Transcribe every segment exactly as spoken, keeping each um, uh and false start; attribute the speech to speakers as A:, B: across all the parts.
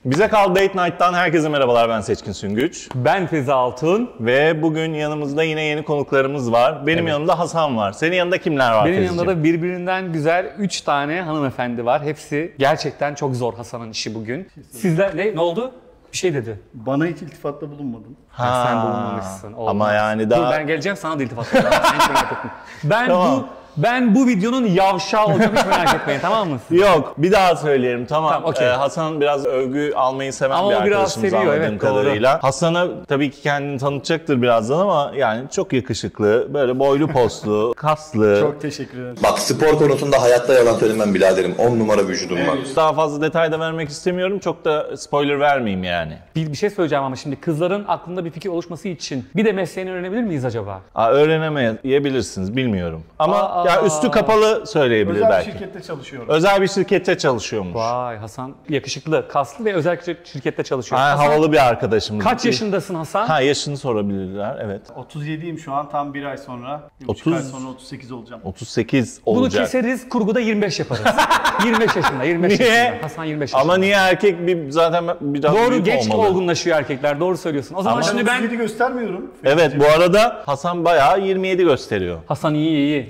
A: Bize Kal Date Night'tan herkese merhabalar, ben Seçkin Süngüç.
B: Ben Feza Altun.
A: Ve bugün yanımızda yine yeni konuklarımız var. Benim evet. yanımda Hasan var. Senin yanında kimler var?
B: Benim
A: Fezi'cim?
B: yanımda da birbirinden güzel üç tane hanımefendi var. Hepsi gerçekten çok zor Hasan'ın işi bugün. Sizler ne, ne oldu? Bir şey dedi.
C: Bana hiç iltifatta bulunmadın.
B: Ha, sen bulunmamışsın. Olmaz.
A: Ama yani daha...
B: Dur, ben geleceğim sana da iltifat edeceğim. Ben tamam. bu... Ben bu videonun yavşağı olacağım, hiç merak etmeyin, tamam mı?
A: Yok, bir daha söyleyelim, tamam. tamam okay. ee, Hasan biraz övgü almayı seven ama bir arkadaşımız anladığım evet, kadarıyla. Hasan'a tabii ki kendini tanıtacaktır birazdan ama yani çok yakışıklı, böyle boylu postlu, kaslı.
C: Çok teşekkür ederim.
D: Bak, spor konusunda hayatta yalan söylemem biraderim. on numara vücudum var.
A: Evet. Daha fazla detay da vermek istemiyorum, çok da spoiler vermeyeyim yani.
B: Bir, bir şey söyleyeceğim ama şimdi kızların aklında bir fikir oluşması için bir de mesleğini öğrenebilir miyiz acaba?
A: Aa, öğrenemeyebilirsiniz, bilmiyorum. Ama Aa, ya üstü kapalı söyleyebilir
C: özel
A: belki.
C: Özel bir şirkette çalışıyorum.
A: Özel bir şirkette çalışıyormuş.
B: Vay, Hasan yakışıklı, kaslı ve özel şirkette çalışıyor.
A: Ha,
B: Hasan,
A: havalı bir arkadaşımız.
B: Kaç yaşındasın Hasan?
A: Ha, yaşını sorabilirler, evet.
C: otuz yediyim şu an, tam bir ay sonra. Bir buçuk ay sonra otuz sekiz olacağım.
A: otuz sekiz olacak.
B: Bunu keseriz, kurguda yirmi beş yaparız. yirmi beş yaşında, yirmi beş
A: niye?
B: yaşında. Hasan yirmi beş yaşında.
A: Ama niye erkek bir zaten biraz
B: doğru,
A: büyük
B: genç
A: olmalı.
B: olgunlaşıyor erkekler, doğru söylüyorsun. O zaman
A: ama
B: şimdi ben...
C: otuz yedi göstermiyorum.
A: Evet, bu arada Hasan bayağı yirmi yedi gösteriyor.
B: Hasan iyi iyi.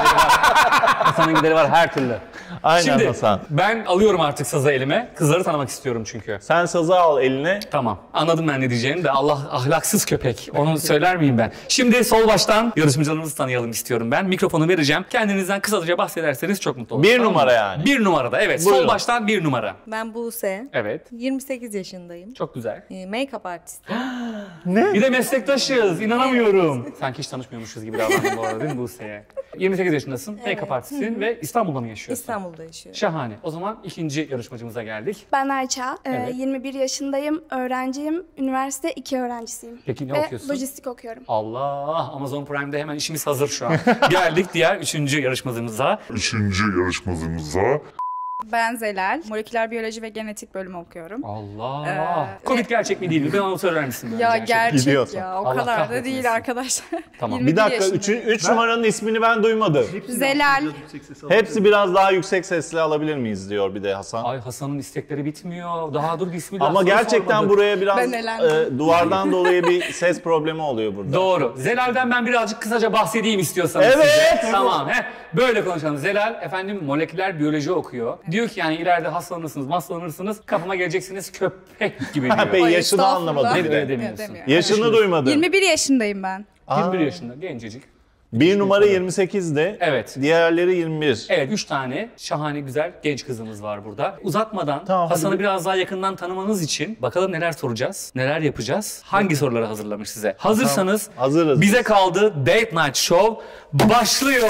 B: Hasan'ın gideri var her türlü.
A: Aynen
B: Şimdi,
A: Hasan.
B: Ben alıyorum artık sazı elime. Kızları tanımak istiyorum çünkü.
A: Sen sazı al eline.
B: Tamam. Anladım ben ne diyeceğimi de. Allah ahlaksız köpek. Onu söyler miyim ben? Şimdi sol baştan yarışmacılarımızı tanıyalım istiyorum ben. Mikrofonu vereceğim. Kendinizden kısaca bahsederseniz çok mutlu olurum.
A: Bir tamam numara yani.
B: Bir numarada evet. Buyurun. Sol baştan bir numara.
E: Ben Buse.
B: Evet.
E: yirmi sekiz yaşındayım.
B: Çok güzel.
E: E, Make-up artisti.
B: Ne? Bir de meslektaşız. İnanamıyorum. Sanki hiç tanışmıyormuşuz gibi davrandım bu arada değil mi Buse'ye? yirmi sekiz yaşındasın. Evet. Make-up artistisin ve İstanbul'da mı yaşıyorsun?
E: İstanbul'da yaşıyorum.
B: Şahane. O zaman ikinci yarışmacımıza geldik.
F: Ben Ayça.
B: Evet.
F: Ee, yirmi bir yaşındayım. Öğrenciyim. Üniversite iki öğrencisiyim.
B: Peki ne
F: Ve
B: okuyorsun?
F: lojistik okuyorum.
B: Allah! Amazon Prime'de hemen işimiz hazır şu an. Geldik diğer üçüncü yarışmacımıza.
G: Üçüncü yarışmacımıza.
H: Ben Zelal. Moleküler biyoloji ve genetik bölümü okuyorum.
B: Allah!
H: Ee,
B: Covid gerçek mi değil mi? Ben onu söyler misin?
H: Ya gerçek
A: Gidiyorsun.
H: ya. O
B: Allah
H: kadar da
B: kahretmesin.
H: değil arkadaşlar.
B: Tamam.
A: Bir dakika, üç numaranın ismini ben duymadım.
H: Zelal.
A: Hepsi biraz daha yüksek sesle alabilir miyiz diyor bir de Hasan.
B: Ay, Hasan'ın istekleri bitmiyor. Daha dur bismillah.
A: Ama gerçekten
B: sormadık.
A: buraya biraz
H: Ben
A: e, duvardan dolayı bir ses problemi oluyor burada.
B: Doğru. Zelal'den ben birazcık kısaca bahsedeyim istiyorsanız
A: evet.
B: size. Tamam. Heh. Böyle konuşalım. Zelal efendim moleküler biyoloji okuyor. Diyor ki yani ileride hastalanırsınız, hastalanırsınız, kapıma geleceksiniz köpek gibi diyor.
A: Peki yaşını anlamadım.
B: Ne öyle demiyorsun.
A: Yaşını duymadım.
H: yirmi bir yaşındayım ben.
B: yirmi bir yaşında gencecik.
A: Bir numara yirmi sekizde.
B: Evet.
A: Diğerleri yirmi bir.
B: Evet, üç tane şahane güzel genç kızımız var burada. Uzatmadan
A: tamam,
B: Hasan'ı biraz daha yakından tanımanız için bakalım neler soracağız, neler yapacağız, hangi soruları hazırlamış size. Hazırsanız
A: tamam, hazırız.
B: Bize Kaldı Date Night Show başlıyor.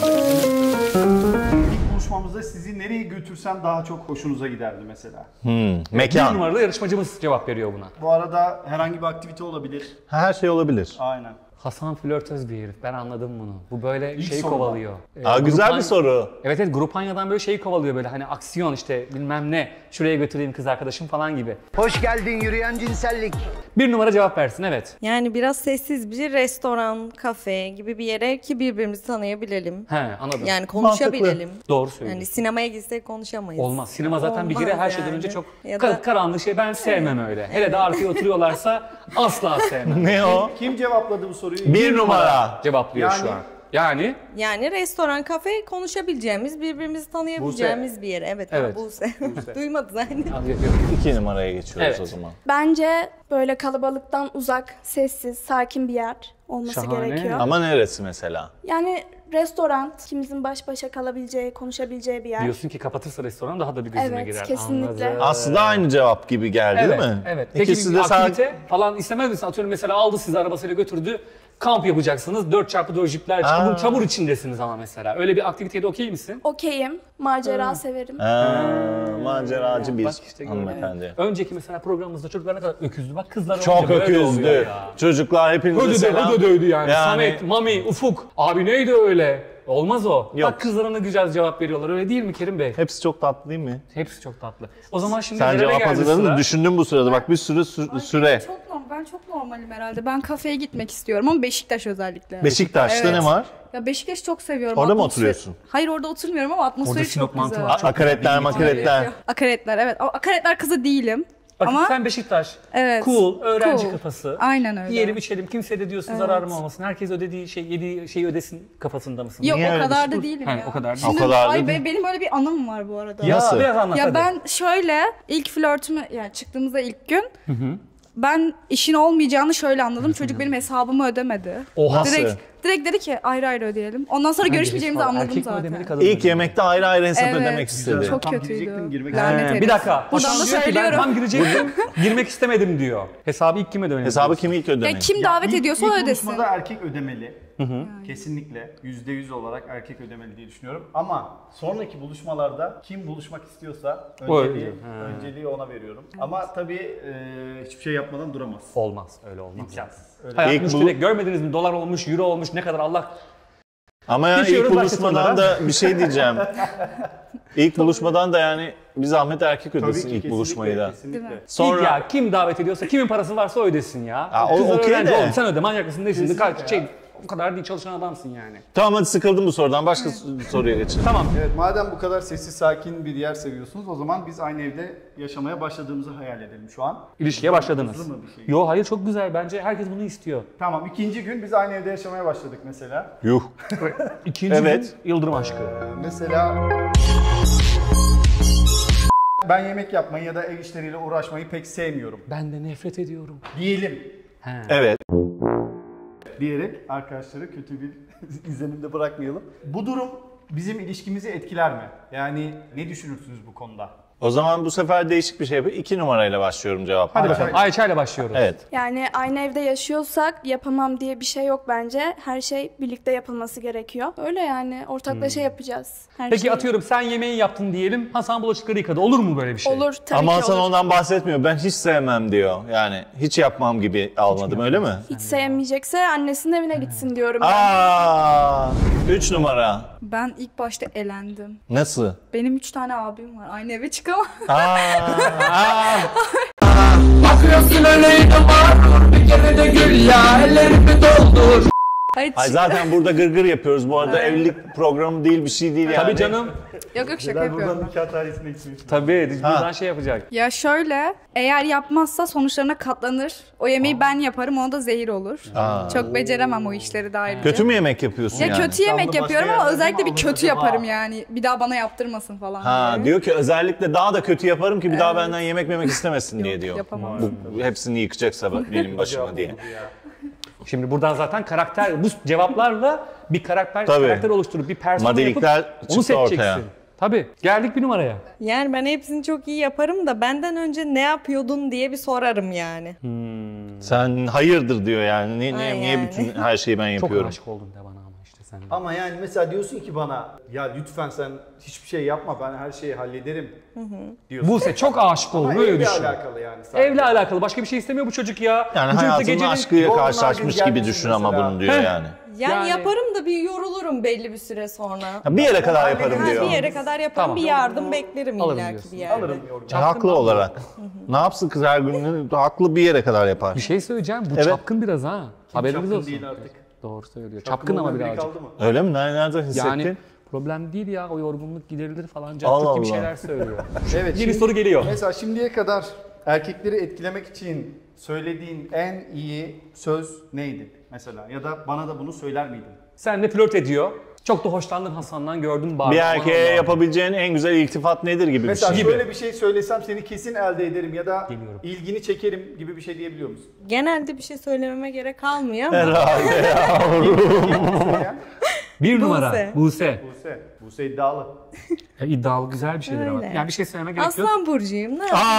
C: Konuşmamızda sizi nereye götürsem daha çok hoşunuza giderdi mesela.
A: Hmm, mekan.
B: Bir numaralı yarışmacımız cevap veriyor buna.
C: Bu arada herhangi bir aktivite olabilir.
A: Her şey olabilir.
C: Aynen.
B: Hasan flörtöz bir herif. Ben anladım bunu. Bu böyle
C: İlk
B: şeyi
C: soruda.
B: kovalıyor. Ee,
A: Aa, güzel
B: Grupan-
A: bir soru.
B: Evet evet, Grupanya'dan böyle şeyi kovalıyor, böyle hani aksiyon işte bilmem ne. Şuraya götüreyim kız arkadaşım falan gibi.
I: Hoş geldin yürüyen cinsellik.
B: Bir numara cevap versin, evet.
E: Yani biraz sessiz bir restoran, kafe gibi bir yere ki birbirimizi tanıyabilelim.
B: He, anladım.
E: Yani konuşabilelim.
B: Doğru söylüyorsun.
E: Yani sinemaya gitsek konuşamayız.
B: Olmaz. Sinema zaten bir
E: Olmaz
B: kere her şeyden
E: yani.
B: önce çok
E: Ya
B: kar-
E: da-
B: karanlık şey. Ben sevmem öyle. Hele de arkaya oturuyorlarsa asla sevmem.
A: Ne o?
C: Kim cevapladı bu soruyu?
A: Bir numara.
B: Cevaplıyor
C: Yani-
B: şu an. Yani
E: Yani restoran, kafe konuşabileceğimiz, birbirimizi tanıyabileceğimiz bir yer. Evet,
B: Evet.
E: Buse. Duymadı zaten.
A: İki numaraya geçiyoruz
B: Evet.
A: o zaman.
F: Bence böyle kalabalıktan uzak, sessiz, sakin bir yer olması
B: Şahane.
F: gerekiyor.
A: Ama neresi mesela?
F: Yani restoran, ikimizin baş başa kalabileceği, konuşabileceği bir yer.
B: diyorsun ki kapatırsa restoran daha da bir gözüme
F: Evet,
B: girer.
F: kesinlikle.
B: Anladım.
A: Aslında aynı cevap gibi geldi
B: Evet,
A: değil mi?
B: evet. Peki
A: İkisi
B: bir
A: de
B: aktivite
A: sadece...
B: falan istemez misin? Atıyorum mesela aldı sizi arabasıyla götürdü. Kamp yapacaksınız. dört çarpı dört jipler, çamur, çamur içindesiniz ama mesela. Öyle bir aktivitede okey misin?
F: Okeyim, macera severim.
A: Ha, maceracı bir
B: Bak işte gördün mü?
A: hanımefendi.
B: Önceki mesela programımızda çocuklar ne kadar öküzdü. Bak kızlar
A: Çok
B: olunca böyle oluyor
A: öküzdü.
B: ya.
A: Çocuklar hepinize
B: Ödü de
A: selam.
B: ödü dövdü yani.
A: Yani-
B: Samet, Mami, Ufuk. Abi neydi öyle? Olmaz o.
A: Yok.
B: Bak kızlara ne güzel cevap veriyorlar. Öyle değil mi Kerim Bey?
A: Hepsi çok tatlı değil mi?
B: Hepsi çok tatlı. O zaman şimdi
A: Sen
B: nereye
A: cevap
B: geldi
A: hazırladın
B: sıra?
A: mı? Düşündüm bu sırada. Bak bir sürü sü- süre.
H: Çok normal. Ben çok normalim herhalde. Ben kafeye gitmek istiyorum ama Beşiktaş özellikle.
A: Beşiktaş'ta
H: Evet.
A: ne var?
H: Ya Beşiktaş'ı çok seviyorum.
A: Orada mı
H: Atmosfer-
A: oturuyorsun?
H: Hayır, orada oturmuyorum ama atmosferi
B: Orada Sinop
H: çok
B: mantı
H: güzel.
B: var.
A: A- akaretler makaretler.
H: Akaretler, evet. Ama akaretler kızı değilim.
B: Bak
H: Ama
B: sen Beşiktaş,
H: evet.
B: cool, öğrenci
H: Cool.
B: kafası.
H: Aynen öyle.
B: Yiyelim içelim, kimse de diyorsun
H: Evet.
B: zararım olmasın. Herkes ödediği şey, yediği şeyi ödesin kafasında mısın?
H: Yok
A: Niye
H: o
A: öyle
H: kadar da
A: düşünüyorsun?
H: değilim
B: Hani
H: ya.
B: o kadar değil.
A: O
H: Şimdi,
A: kadar da
H: ay,
A: değil.
H: be- benim öyle bir anım var bu arada.
B: Ya
A: Nasıl?
B: biraz anlat
H: Ya
B: hadi.
H: ben şöyle ilk flörtümü yani çıktığımızda ilk gün ben işin olmayacağını şöyle anladım. Çocuk benim hesabımı ödemedi.
B: Oha.
A: Nasıl?
H: Direkt direkt dedi ki ayrı ayrı ödeylim. Ondan sonra görüşmeyeceğimizi anladım
B: Erkek mi
H: zaten.
B: ödemeli, kadın mı
A: İlk
B: ödemeli?
A: yemekte ayrı ayrı hesap
H: Evet.
A: ödemek istedi.
H: Çok
C: Tam
H: kötüydü.
C: girecektim, girmek
H: Lanet
B: He,
H: herif.
B: bir dakika.
H: Buradan
B: Hasan
H: da
B: diyor ki ben
H: söylüyorum.
B: tam girecektim, girmek istemedim diyor. Hesabı ilk kim ödemeli?
A: Hesabı kim ilk
H: Ya
A: ödemek?
H: kim
C: Ya
H: davet
C: ilk-
H: ediyorsa
C: ilk
H: o ödesin.
C: buluşmada erkek ödemeli. Kesinlikle yüzde yüz olarak erkek ödemeli diye düşünüyorum. Ama sonraki buluşmalarda kim buluşmak istiyorsa
B: O
C: önceliği,
B: ödüyor. Ha.
C: önceliği ona veriyorum. Ama tabii e, hiçbir şey yapmadan duramaz.
B: Olmaz, öyle olmaz.
C: Öyle.
B: Hayat
A: İlk bu-
B: müşterek, görmediniz mi? Dolar olmuş, euro olmuş, ne kadar Allah...
A: Ama yani ilk
B: Geçiyoruz
A: buluşmadan
B: başka
A: da bir şey diyeceğim. İlk buluşmadan da yani bir zahmet erkek
C: Tabii
A: ödesin
C: ki,
A: ilk
C: kesinlikle,
A: buluşmayı da.
C: kesinlikle.
H: Değil mi?
A: Sonra
B: İlk ya kim davet ediyorsa, kimin parası varsa o ödesin ya.
A: Ha, o
B: Kızlar
A: okey
B: öğrenci
A: de.
B: oğlum, sen öde, manyak mısın değilsin.
C: Kesinlikle
B: Kaç, şey, o kadar değil, çalışan adamsın yani.
A: tamam hadi sıkıldım bu sorudan. Başka soruya geçelim.
B: Tamam.
C: Evet, madem bu kadar sessiz sakin bir yer seviyorsunuz, o zaman biz aynı evde yaşamaya başladığımızı hayal edelim şu an.
B: İlişkiye başladınız.
C: Hızlı mı bir şey?
B: Yo hayır, çok güzel, bence herkes bunu istiyor.
C: Tamam, ikinci gün biz aynı evde yaşamaya başladık mesela.
A: Yuh.
B: İkinci
A: Evet.
B: gün Yıldırım aşkı.
C: Mesela ben yemek yapmayı ya da ev işleriyle uğraşmayı pek sevmiyorum.
B: Ben de nefret ediyorum.
C: Diyelim
B: He.
A: Evet.
C: diyerek arkadaşları kötü bir izlenimde bırakmayalım. Bu durum bizim ilişkimizi etkiler mi? Yani ne düşünürsünüz bu konuda?
A: O zaman bu sefer değişik bir şey yapayım. İki numarayla başlıyorum cevap.
B: Hadi bakalım, Ayça ile başlıyoruz.
A: Evet.
F: Yani aynı evde yaşıyorsak yapamam diye bir şey yok bence. Her şey birlikte yapılması gerekiyor. Öyle yani ortaklaşa yapacağız. Her
B: Peki
F: şeyi.
B: atıyorum sen yemeği yaptın diyelim, Hasan bulaşıkları yıkadı. Olur mu böyle bir şey?
F: Olur tabii
A: Ama
F: ki
A: Hasan
F: olur.
A: ondan bahsetmiyor. Ben hiç sevmem diyor. Yani hiç yapmam gibi almadım öyle mi?
F: Hiç sevmeyecekse annesinin evine gitsin diyorum ben.
A: Aa, üç numara.
H: Ben ilk başta elendim.
A: Nasıl?
H: Benim üç tane abim var. Aynı eve çıkamam.
A: Aa, aa.
B: Bakıyorsun öyle var, bir kere de gül ya, ellerimi doldur.
H: Hayır,
A: Ay
H: çık-
A: zaten burada gırgır yapıyoruz. Bu arada evlilik programı değil, bir şey değil yani.
B: Tabii canım.
H: Yok yok şaka
C: Ben
H: yapıyorum.
C: buradan nikah tarihine gitmiyorsun.
B: Tabii, biz
A: Ha.
B: buradan şey yapacak.
H: Ya şöyle, eğer yapmazsa sonuçlarına katlanır. O yemeği ben yaparım, ona da zehir olur.
A: Aa.
H: Çok beceremem o işleri de ayrıca.
A: Kötü mü yemek yapıyorsun
H: Ya
A: yani?
H: kötü yemek
C: başka
H: yapıyorum ama
C: yerden
H: özellikle
C: mi
H: bir
C: alır
H: kötü
C: acaba?
H: yaparım yani. Bir daha bana yaptırmasın falan
A: Ha,
H: diye.
A: diyor ki özellikle daha da kötü yaparım ki bir daha benden yemek yemek istemesin diye diyor.
H: yapamam.
A: Bu hepsini yıkacaksa benim başıma diye.
B: Şimdi buradan zaten karakter, bu cevaplarla bir karakter
A: Tabii.
B: karakter oluşturup bir persona
A: Modelikler
B: yapıp onu
A: çıktı
B: seçeceksin.
A: ortaya.
B: Tabii. Geldik bir numaraya.
E: Yani ben hepsini çok iyi yaparım da benden önce ne yapıyordun diye bir sorarım yani.
A: Sen hayırdır diyor yani. Niye, niye,
E: Ay
A: niye
E: yani.
A: bütün her şeyi ben
B: Çok
A: yapıyorum?
B: aşık oldum de bana ama işte sen. de.
C: Ama yani mesela diyorsun ki bana ya lütfen sen hiçbir şey yapma, ben her şeyi hallederim diyorsun.
B: Buse çok aşık
C: Ama
B: oldum, öyle
C: evle
B: düşün.
C: alakalı yani sadece.
B: Evle alakalı başka bir şey istemiyor bu çocuk ya.
A: Yani
B: bu çocuk da
A: hayatının
B: gecenin-
A: aşkıyla
C: Golden
A: karşılaşmış
C: Nugget
A: gibi
C: gelmişsin
A: düşün ama
C: mesela.
A: bunu diyor
B: Heh.
A: yani.
E: Yani,
B: Yani-
E: yaparım da bir yorulurum belli bir süre sonra.
A: Ha, bir yere kadar yaparım
E: Ha,
A: diyor.
E: bir yere kadar yaparım,
B: Tamam.
E: bir yardım beklerim
B: Alırım
E: illaki
B: diyorsun.
E: bir yerde.
C: Alırım yorgun.
A: Haklı olarak. Ne yapsın kız her gün? Haklı bir yere kadar yapar.
B: Bir şey söyleyeceğim, bu
A: Evet.
B: çapkın biraz ha. Haberiniz
C: Çapkın
B: olsun.
C: değil artık.
B: Doğru söylüyor.
C: Çapkın
B: Çapkın ama
C: olmayan biri
B: birazcık.
C: kaldı mı?
A: Öyle mi? Nereden hissettin?
B: Yani problem değil ya, o yorgunluk giderilir falan.
A: Allah
B: Cahçurt gibi
A: Allah.
B: şeyler söylüyor.
C: Evet.
B: Yeni
C: şimdi-
B: soru geliyor.
C: Mesela şimdiye kadar erkekleri etkilemek için söylediğin en iyi söz neydi mesela? Ya da bana da bunu söyler miydin?
B: Sen de flört ediyor. Çok da hoşlandın Hasan'dan, gördün bari.
A: Bir
B: Aman
A: erkeğe
B: Allah'ım.
A: yapabileceğin en güzel iltifat nedir gibi bir
C: Mesela
A: şey.
C: şöyle bir şey söylesem seni kesin elde ederim ya da
B: Geliyorum.
C: ilgini çekerim gibi bir şey diyebiliyor musun?
E: Genelde bir şey söylememe gerek kalmıyor ama.
A: Herhalde ya.
B: Bir numara.
E: Buse.
B: Buse.
C: Buse. Buse iddialı.
B: Ya, iddialı güzel bir şeydir ama.
E: Öyle.
B: Yani bir şey söylemek gerek yok.
E: Aslan burcuyum. Ne yapayım?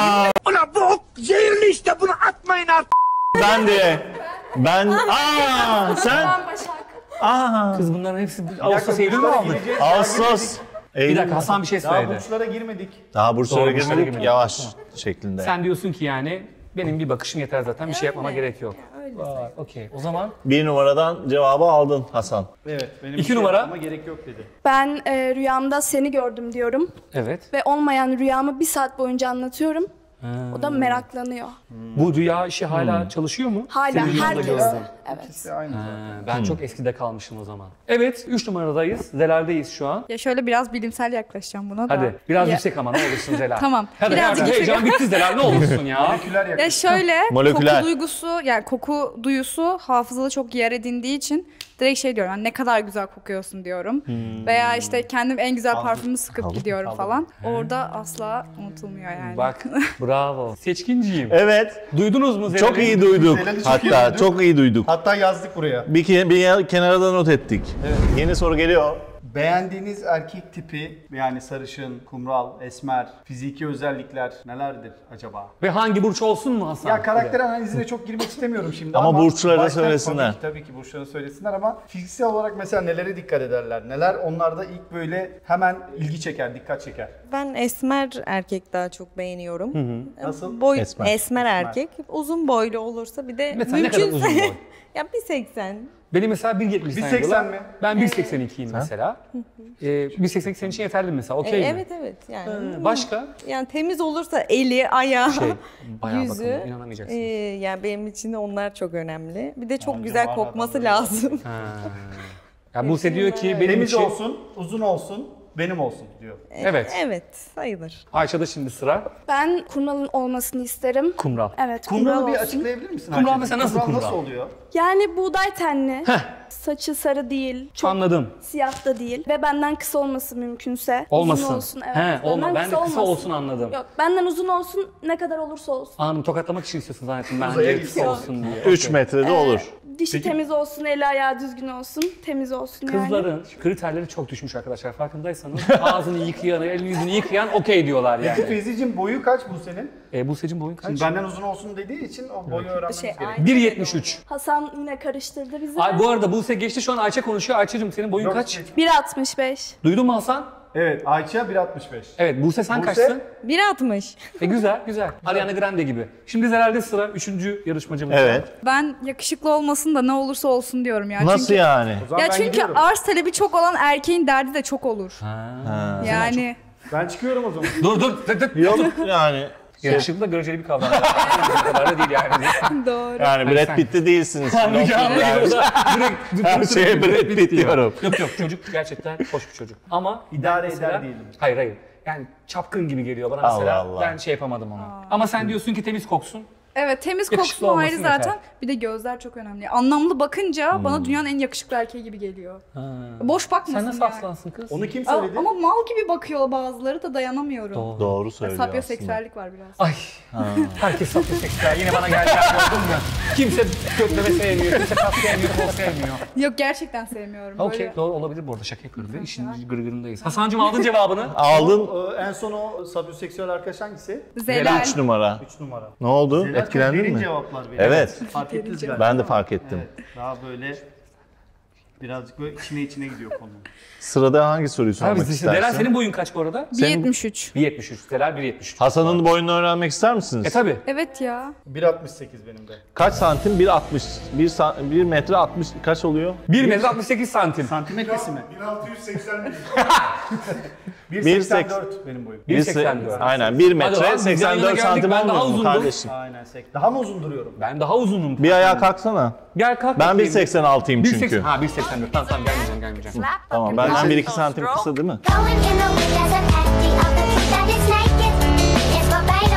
A: Ben de. Ben. Aa sen. Aa.
B: Kız bunların hepsi Ağustos Eylül mü
C: burçlara
B: aldık?
C: gireceğiz, daha
A: Ağustos.
B: Bir
A: Eylül.
B: dakika, Hasan bir şey
C: Daha
B: söyledi.
C: burçlara girmedik.
A: Daha burçlara
B: Doğru, burçlara
A: girmedik.
B: girmedik.
A: Yavaş şeklinde.
B: Sen diyorsun ki yani benim bir bakışım yeter zaten, bir şey yapmama gerek yok.
E: Öyle.
B: Vay, okey. O zaman
A: Bir numaradan cevabı aldın Hasan.
C: Evet. Benim
B: İki
C: bir şey
B: numara.
C: yapmama gerek yok dedi.
F: Ben e, rüyamda seni gördüm diyorum.
B: evet.
F: Ve olmayan rüyamı bir saat boyunca anlatıyorum. O da meraklanıyor.
B: Bu rüya işi hala
A: Hmm.
B: çalışıyor mu?
F: Hala
B: Senin rüyanda
F: herkes.
B: gördüm.
F: Evet.
C: İkisi aynı.
B: Ha, ben çok eskide kalmışım o zaman. Evet, üç numaradayız. Zelal'deyiz şu an.
H: Ya şöyle biraz bilimsel yaklaşacağım buna da.
B: Hadi biraz
H: Ya-
B: yüksek ama ne olursun Zelal.
H: Tamam.
B: Hadi
H: Birazcık
B: hadi
H: yüksek-
B: heyecan bitti Zelal ne olursun ya.
C: Moleküler
H: Ya
C: yaklaşım.
H: şöyle
A: Moleküler.
H: koku duygusu yani koku duyusu hafızada çok yer edindiği için direkt şey diyorum yani ne kadar güzel kokuyorsun diyorum. Veya işte kendim en güzel parfümü sıkıp gidiyorum falan. Orada asla unutulmuyor yani.
B: Bak bravo. Seçkinciyim.
A: Evet.
B: Duydunuz mu Zelal'i?
A: Çok iyi duyduk.
C: Zelal'i çok iyi
A: Hatta
C: duyduk.
A: çok iyi duyduk.
C: Hatta yazdık buraya.
A: Bir, ke- bir yer- kenara da not ettik. Yeni soru geliyor.
C: Beğendiğiniz erkek tipi yani sarışın, kumral, esmer, fiziki özellikler nelerdir acaba?
B: Ve hangi burç olsun mu Hasan?
C: Ya karakter analizine çok girmek istemiyorum şimdi
A: Ama
C: ama,
A: burçları da
C: baştan-
A: söylesinler.
C: Tabii ki, tabii ki burçlarını söylesinler ama fiziksel olarak mesela nelere dikkat ederler? Neler onlarda ilk böyle hemen ilgi çeker, dikkat çeker?
E: Ben esmer erkek daha çok beğeniyorum.
C: Nasıl?
E: Boy,
A: Esmer.
E: esmer. erkek. Uzun boylu olursa bir de
B: Mesela ne kadar
E: mümkünse
B: uzun boy?
E: ya bir seksen.
B: Benim mesela bir yetmiş
C: bir
B: saniyordum.
C: seksen mi?
B: Ben bir seksen ikiyim mesela. Ee, bir seksen iki senin için yeterli mi mesela?
E: E,
B: Okey mi?
E: evet evet yani.
B: Ha, Başka?
E: Yani temiz olursa eli, ayağı,
B: Şey, bayağı
E: yüzü.
B: bakımlı, inanamayacaksınız.
E: e, yani benim için de onlar çok önemli. Bir de çok
C: Bence
E: güzel
C: var
E: kokması
C: adamların.
E: lazım.
B: Ha. Ya Buse diyor ki benim
C: Temiz
B: için...
C: olsun, uzun olsun, benim olsun diyor.
B: Evet.
E: Evet, sayılır.
B: Ayşe'de şimdi sıra.
F: Ben kumralın olmasını isterim.
B: Kumral.
F: Evet, kumral,
C: Kumralı bir
F: olsun.
C: açıklayabilir misin?
B: Kumral
C: Ayşe?
B: mesela nasıl
C: kumral?
B: kumral?
C: nasıl oluyor?
F: Yani buğday tenli. Saçı sarı değil. Çok
B: Anladım.
F: siyah da değil. Ve benden kısa olması mümkünse.
B: Olmasın.
F: Uzun olsun. Evet.
B: He, olma.
F: Benden
B: Ben de kısa olsun anladım.
F: Yok, benden uzun olsun, ne kadar olursa olsun.
B: Anladım. Tokatlamak için istiyorsun zannettim. Ben
C: Uzaya
B: de
C: gitsin.
B: kısa olsun diye.
A: üç metrede olur.
F: Dişi temiz olsun, eli ayağı düzgün olsun. Temiz olsun yani.
B: Kızların kriterleri çok düşmüş arkadaşlar. Farkındaysanız ağzını yıkayan, elini yüzünü yıkayan okey diyorlar
C: Peki
B: yani.
C: Feyzi'cim boyu kaç bu senin?
B: E, Buse'cim boyun kaç?
C: Şimdi benden uzun olsun dediği için o boyu öğrenmemiz
H: Şey,
C: gerekiyor.
B: bir yetmiş üç.
F: Hasan yine karıştırdı bizi.
B: Ay bu arada Buse geçti şu an Ayça konuşuyor. Ayça'cığım senin boyun
C: Yok,
B: kaç?
C: şey-
F: bir altmış beş.
B: Duydun mu Hasan?
C: Evet, Ayça bir altmış beş.
B: Evet Buse sen
C: Buse?
B: kaçsın?
E: bir altmış.
B: E güzel güzel. Ariana Grande gibi. Şimdi herhalde sıra üçüncü yarışmacımız.
A: Evet.
H: Ben yakışıklı olmasın da ne olursa olsun diyorum ya.
A: Nasıl
H: çünkü,
A: yani?
C: O zaman
H: Ya
C: ben
H: çünkü
C: gidiyorum.
H: arz talebi çok olan erkeğin derdi de çok olur.
B: Ha.
H: Yani
C: Ben çıkıyorum o zaman.
B: Dur dur. dur, dur.
A: Yok yani.
B: Yakışıklı da göreceli bir kavram. Bu kadar da değil yani.
H: doğru.
A: Yani
B: sen-
A: Brad Pitt'te değilsiniz. Yok,
B: Direkt
A: Her şeye Brad Pitt diyorum.
B: Yok yok çocuk gerçekten hoş bir çocuk. Ama
C: İdare
B: mesela-
C: eder diyelim.
B: Hayır hayır. Yani çapkın gibi geliyor bana
A: Allah
B: mesela.
A: Allah.
B: Ben şey yapamadım onu. Ama sen diyorsun ki temiz koksun.
H: Evet temiz
B: Yakışıklı
H: koksun ayrı
B: olmasın
H: zaten.
B: yeter.
H: Bir de gözler çok önemli. Anlamlı bakınca bana dünyanın en yakışıklı erkeği gibi geliyor. Boş bakmasın
B: Sen nasıl
H: yani.
B: aslansın kız?
C: Onu kim
H: Ama,
C: söyledi?
H: ama mal gibi bakıyor bazıları da dayanamıyorum.
B: Doğru.
A: Doğru söylüyor aslında.
H: Sapyoseksüellik var biraz.
B: Ay. Herkes sapyoseksüel. Yine bana geldi gördün mü? Kimse kökleme sevmiyor, kimse kas sevmiyor, kol sevmiyor.
H: Yok gerçekten sevmiyorum.
B: Okey
H: Böyle.
B: doğru olabilir bu arada şaka yapıyorum. İşin gırgırındayız. Hasan'cığım aldın cevabını.
A: Aldın.
C: O, en son o sapyoseksüel arkadaş hangisi?
H: Zelal.
A: üç numara.
C: üç numara.
A: Ne oldu?
C: Zelal çok
A: Etkilendin
C: derin
A: mi?
C: cevaplar veriyor.
A: Evet.
C: Fark ettiniz galiba.
A: Ben de fark ettim.
C: Evet, daha böyle birazcık böyle içine içine gidiyor konu.
A: Sırada hangi soruyu sormak
B: Abi işte
A: istersin?
B: Delal senin boyun kaç bu arada?
H: bir yetmiş üç.
B: bir yetmiş üç. Delal bir yetmiş üç.
A: Hasan'ın boyunu öğrenmek ister misiniz?
B: E tabi.
H: Evet ya.
C: bir altmış sekiz benim de.
A: Kaç santim? bir altmış. bir metre altmış kaç oluyor?
B: bir metre altmış sekiz santim.
C: Santimetresi mi?
G: bin altı yüz seksen bir.
C: bir
A: Bir
C: seksen dört benim boyum.
B: bir seksen dört.
A: Aynen bir
B: Hadi
A: metre
B: lan, biz yan
A: seksen
B: yana
A: dört
B: geldik,
A: santim
B: ben daha
A: olmuyor mu
B: uzundum.
A: kardeşim?
C: Aynen sek. Daha mı uzun duruyorum?
B: Ben daha uzunum.
A: Bir ayağa kalksana.
B: Gel kalk.
A: Ben
B: bakayım.
A: bir seksen altıyım
B: bir
A: çünkü.
B: seksen Ha bir seksen dört. Tamam tamam gelmeyeceğim gelmeyeceğim.
A: Tamam benden bir iki santim kısa değil mi?
J: Going in the wind as a pasty of the truth that is naked. It's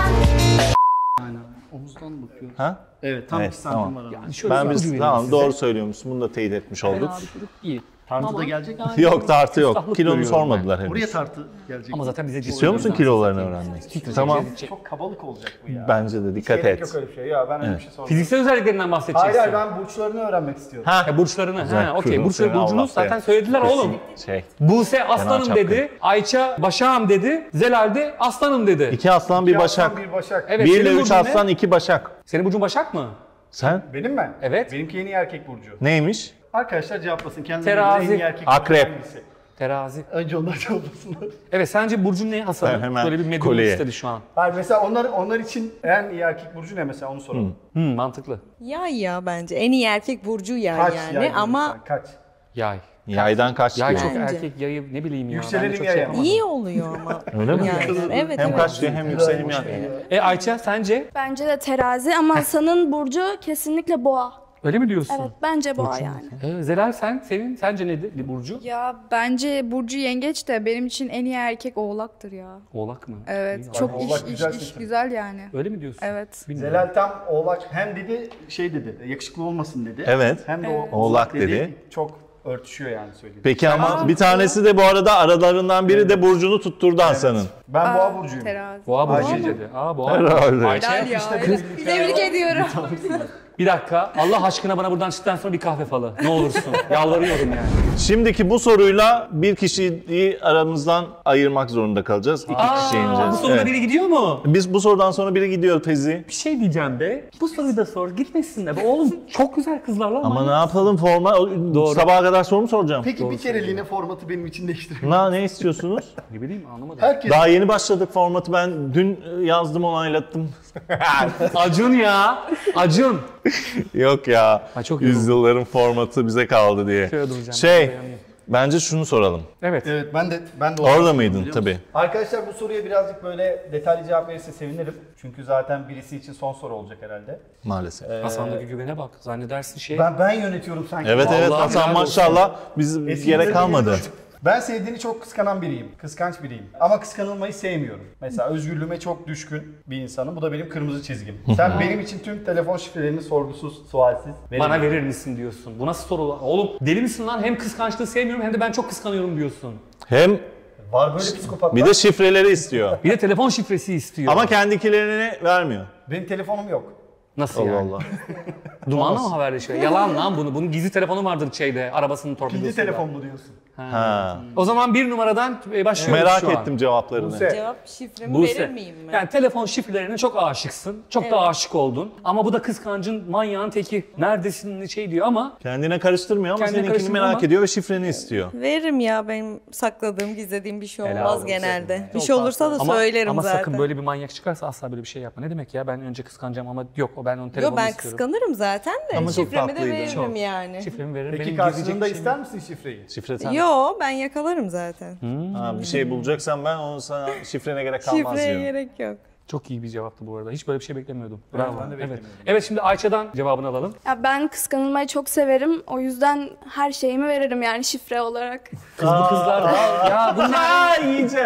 J: verbatim.
C: Omuzdan bakıyorum.
A: Ha?
C: Evet tam
A: Evet,
C: iki santim
A: tamam.
C: var arada.
B: Yani şöyle
A: Ben
B: bir
A: biz
B: ipucu vereyim
A: tamam
B: size.
A: doğru söylüyormuşsun. Bunu da teyit etmiş
B: Fena
A: olduk.
B: bir çocuk değil.
C: Tartı
B: Ama-
C: da gelecek.
A: Yok tartı yok.
B: Üstahlık
A: Kilonu
B: görüyorum
A: sormadılar henüz.
C: Oraya tartı gelecek.
B: Ama zaten bize
A: İstiyor musun kilolarını öğrenmek? Tamam.
C: Çok kabalık olacak bu ya.
A: Bence de dikkat
C: Gerek
A: et.
C: yok öyle bir şey. Ya ben öyle bir şey sormadım.
B: Fiziksel özelliklerinden bahsedeceksin.
C: Hayır hayır ben burçlarını öğrenmek istiyorum.
A: Ha.
B: Ha, burçlarını.
A: Güzel,
B: Ha, okey.
A: kırmızı
B: Burçları
A: seni
B: burcunuz
A: Allah
B: zaten
A: be.
B: söylediler oğlum.
A: Şey.
B: Buse aslanım
A: çapkın.
B: dedi. Ayça başağım dedi. Zelal de aslanım dedi.
A: İki aslan bir
C: Bir aslan,
A: başak.
C: bir başak.
B: Evet,
A: Bir
B: senin
A: ile üç
B: burcun ne?
A: aslan iki başak.
B: Senin burcun başak mı?
A: Sen?
C: Benim mi?
B: Evet.
C: Benimki en iyi erkek burcu.
A: Neymiş?
C: Arkadaşlar cevaplasın. Kendilerine
B: Terazi.
C: en iyi erkek
A: Akrep.
C: burcu hangisi?
B: Terazi.
C: Önce onlar cevaplasınlar.
B: Evet sence burcun ne Hasan?
A: Ben hemen
B: Böyle bir medyum
A: kolye.
B: istedi şu an.
C: Hayır mesela onlar onlar için en iyi erkek burcu ne mesela onu soralım.
B: Hmm, mantıklı.
E: Yay ya bence. En iyi erkek burcu yay
C: Kaç
E: yani
C: yay
E: ama
C: sen, kaç?
B: Yay.
A: Yaydan kaç
B: Yay
A: diyor.
B: çok erkek yayı ne bileyim ya.
C: Yükselenin
B: ben de çok
C: yaya.
B: şey yapamadım.
E: İyi oluyor ama.
A: Öyle mi?
E: Yani, evet,
A: Hem
E: evet.
A: kaç diyor hem yükselim yani.
B: E Ayça sence?
F: Bence de terazi ama Hasan'ın burcu kesinlikle boğa.
B: Öyle mi diyorsun?
F: Evet bence boğa yani.
B: E, Zelal sen, senin sence nedir Burcu?
H: Ya bence Burcu Yengeç de benim için en iyi erkek Oğlak'tır ya.
B: Oğlak mı?
H: Evet,
B: İyi,
H: çok
C: Oğlak
H: iş, iş,
C: güzel
H: iş
C: seçim.
H: güzel yani.
B: Öyle mi diyorsun?
H: Evet.
B: Bilmiyorum.
C: Zelal tam oğlak hem dedi şey dedi yakışıklı olmasın dedi.
A: Evet.
C: Hem de
H: Evet.
C: o
A: Oğlak dedi.
C: Çok örtüşüyor yani söylediğim.
A: Peki ama bir tanesi de bu arada aralarından biri de Burcu'nu tutturdu Hasan'ın.
C: Ben boğa
H: Aa,
C: burcuyum.
H: Terazi.
B: Boğa Burcu
C: Ayşe.
B: dedi. Aa boğa.
A: Herhalde.
B: Ayşe.
H: Helal ya. Tebrik ediyorum.
B: Bir dakika. Allah aşkına bana buradan çıktıktan sonra bir kahve falı. Ne olursun. Yalvarıyorum yani.
A: Şimdiki bu soruyla bir kişiyi aramızdan ayırmak zorunda kalacağız. İki kişi
B: Aa,
A: ineceğiz.
B: bu soruda
A: Evet.
B: biri gidiyor mu?
A: Biz bu sorudan sonra biri gidiyor Fezi.
B: Bir şey diyeceğim be. Bu soruyu da sor. Gitmesinler. Be. Oğlum çok güzel kızlar lan.
A: Ama ne yapalım forma?
B: Doğru.
A: Sabaha kadar soru mu soracağım?
C: Peki bir kereliğine formatı benim için değiştirin.
A: Na, ne istiyorsunuz?
B: Ne bileyim anlamadım.
C: Herkes
A: Daha yeni başladık formatı. Ben dün yazdım, onaylattım.
B: Acun ya. Acun.
A: Yok ya.
B: Ha, çok iyi
A: Yüzyılların formatı bize kaldı diye.
B: Şöyle duracağım.
A: Şey, bence şunu soralım.
B: Evet.
C: Evet ben de ben de
A: Orada mıydın tabii?
C: Arkadaşlar bu soruya birazcık böyle detaylı cevap verirse sevinirim. Çünkü zaten birisi için son soru olacak herhalde.
A: Maalesef.
B: Hasan'daki güvene bak. Zannedersin şey.
C: Ben ben yönetiyorum sanki.
A: Evet evet
B: Vallahi
A: Hasan
B: helal
A: maşallah biz
C: Eskiden
A: yere
C: de
A: kalmadı.
C: biliyordum. Ben sevdiğini çok kıskanan biriyim. Kıskanç biriyim. Ama kıskanılmayı sevmiyorum. Mesela özgürlüğüme çok düşkün bir insanım. Bu da benim kırmızı çizgim. Sen benim için tüm telefon şifrelerini sorgusuz, sualsiz verir
B: Bana
C: misin?
B: verir misin diyorsun. Bu nasıl soru lan? Oğlum deli misin lan? Hem kıskançlığı sevmiyorum hem de ben çok kıskanıyorum diyorsun.
A: Hem
C: Var böyle psikopatlar.
A: bir de şifreleri istiyor.
B: Bir de telefon şifresi istiyor.
A: Ama kendikilerini vermiyor.
C: Benim telefonum yok.
B: Nasıl
A: Allah
B: yani?
A: Allah.
B: Dumanla mı haberleşiyor? Yalan lan bunu. Bunun gizli telefonu vardır şeyde, arabasının torpidosunda.
C: İkinci telefon mu diyorsun?
A: Ha.
B: O zaman bir numaradan e, başlıyoruz
A: Merak
B: şu an.
A: ettim cevaplarını.
C: Buse.
E: Cevap şifremi
B: Buse.
E: verir miyim mi?
B: Yani telefon şifrelerine çok aşıksın. Çok da
E: Evet.
B: aşık oldun. Ama bu da kıskancın, manyağın teki. Neredesin şey diyor ama
A: Kendine karıştırmıyor ama
B: Kendine
A: seninkini
B: karıştırmıyor
A: merak
B: ama-
A: ediyor ve şifreni istiyor.
E: Veririm ya, benim sakladığım, gizlediğim bir şey
B: Helal
E: olmaz
B: olsun.
E: genelde. Bir
C: Çok
E: şey olursa da
B: ama,
E: söylerim
B: ama
E: zaten.
B: sakın böyle bir manyak çıkarsa asla böyle bir şey yapma. Ne demek ya? Ben önce kıskanacağım ama yok o ben onun
E: Yo,
B: telefonunu
E: ben
B: istiyorum.
E: kıskanırım zaten de.
A: Ama çok
E: Şifremi de
A: tatlıydı.
E: veririm
B: Çok.
E: yani.
B: Şifremi veririm.
C: Peki
B: Benim
C: karşılığında
B: gizleyecek bir şeyim
C: ister
B: yok.
C: misin şifreyi?
A: Şifre sen.
E: Yo, ben yakalarım zaten.
A: Ha, bir şey bulacaksan ben onu sana şifrene gerek kalmaz
E: Şifreye
A: diyor.
E: gerek yok.
B: Çok iyi bir cevaptı bu arada. Hiç böyle bir şey beklemiyordum. Bravo.
C: ben de
B: evet.
C: beklemiyordum.
B: Evet şimdi Ayça'dan cevabını alalım.
F: Ya ben kıskanılmayı çok severim. O yüzden her şeyimi veririm yani şifre olarak.
B: Kız bu kızlar ya, ya bunlar
A: iyice.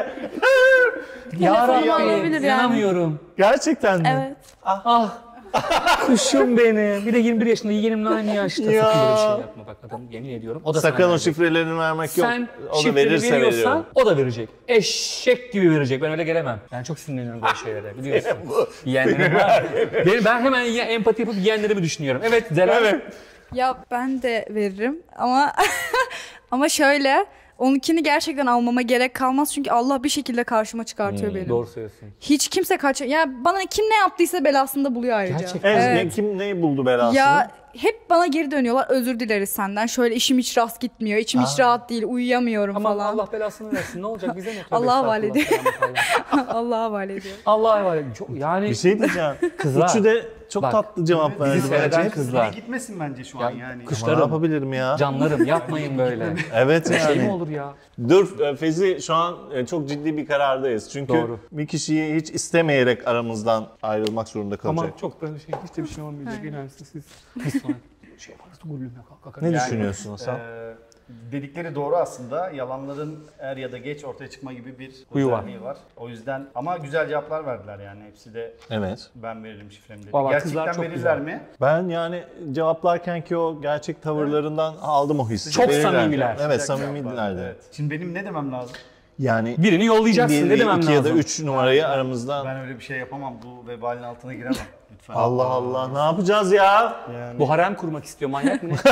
B: ya
F: Telefonum
B: Rabbi
F: olabilir yani.
B: inanamıyorum.
A: Gerçekten mi?
F: Evet.
B: Ah kuşum benim. Bir de yirmi bir yaşında yeğenimle aynı yaşta.
A: Ya.
B: Sakın böyle bir şey yapma bak adam yemin ediyorum. O da
A: Sakın
B: sana
A: o
B: verecek.
A: şifrelerini vermek yok.
B: Sen
A: O da
B: şifreni
A: verirse
B: veriyorsan
A: veriyorum.
B: o da verecek. Eşek gibi verecek. Ben öyle gelemem. Ben çok sinirleniyorum böyle şeylere biliyorsun. Yeğenlerim var. Benim, ben hemen ye- empati yapıp yeğenlerimi düşünüyorum. Evet Zelal.
A: Evet.
H: Ya ben de veririm ama ama şöyle, onunkini gerçekten almama gerek kalmaz çünkü Allah bir şekilde karşıma çıkartıyor benim.
B: Doğru söylüyorsun.
H: Hiç kimse kaç ya bana kim ne yaptıysa belasını da buluyor ayrıca.
B: Gerçekten.
A: En,
H: Evet.
A: ne, kim neyi buldu belasını?
H: Ya hep bana geri dönüyorlar, özür dileriz senden. Şöyle işim hiç rast gitmiyor, içim hiç rahat değil, uyuyamıyorum
B: Ama
H: falan.
B: Allah belasını versin. Ne olacak bize ne? Tövbe
H: Allah'a havale
B: estağfurullah,
H: ediyor.
B: selam Allah.
H: Allah'a havale ediyorum.
B: Allah'a havale ediyor. Çok- Yani
A: Bir şey diyeceğim.
B: Kızlar.
A: Üçü de çok
B: Bak,
A: tatlı cevap
B: bizi
A: verdi.
B: seyreden
A: bence.
B: kızlar.
C: Biri gitmesin bence şu an yani.
A: Ama ne
B: Kuşlarım,
A: yapabilirim ya?
B: canlarım yapmayın böyle.
A: Evet
B: Şey mi
A: yani.
B: olur ya?
A: Dur e, Fezi, şu an e, çok ciddi bir karardayız. Çünkü
B: Doğru.
A: bir kişiyi hiç istemeyerek aramızdan ayrılmak zorunda kalacak.
B: Ama çok da şey, hiç de bir şey olmayacak. İnançsız siz. Bir sonra şey yaparız da gülüm kalk kalk.
A: Ne
C: Yani,
A: düşünüyorsun Hasan?
C: Ee, dedikleri doğru aslında. Yalanların er ya da geç ortaya çıkma gibi bir
B: Huyu var.
C: özelliği var. O yüzden ama güzel cevaplar verdiler yani. Hepsi de
A: Evet.
C: ben veririm şifremi dedi.
B: Vallahi kızlar
C: Gerçekten
B: çok
C: verirler
B: güzel.
C: mi?
A: Ben yani cevaplarken ki o gerçek tavırlarından aldım o hissi.
B: Çok
A: Verirler.
B: samimiler.
A: Evet,
C: Sıcak
A: samimiydilerdi.
C: cevaplar, evet. Şimdi benim ne demem lazım?
A: Yani
B: Birini yollayacaksın.
A: bir,
B: Ne demem
A: iki
B: lazım?
A: ya da üç numarayı aramızdan.
C: Ben öyle bir şey yapamam. Bu vebalin altına giremem. Lütfen.
A: Allah Allah, ne yapacağız ya?
B: Bu harem kurmak istiyor manyak mı? ne?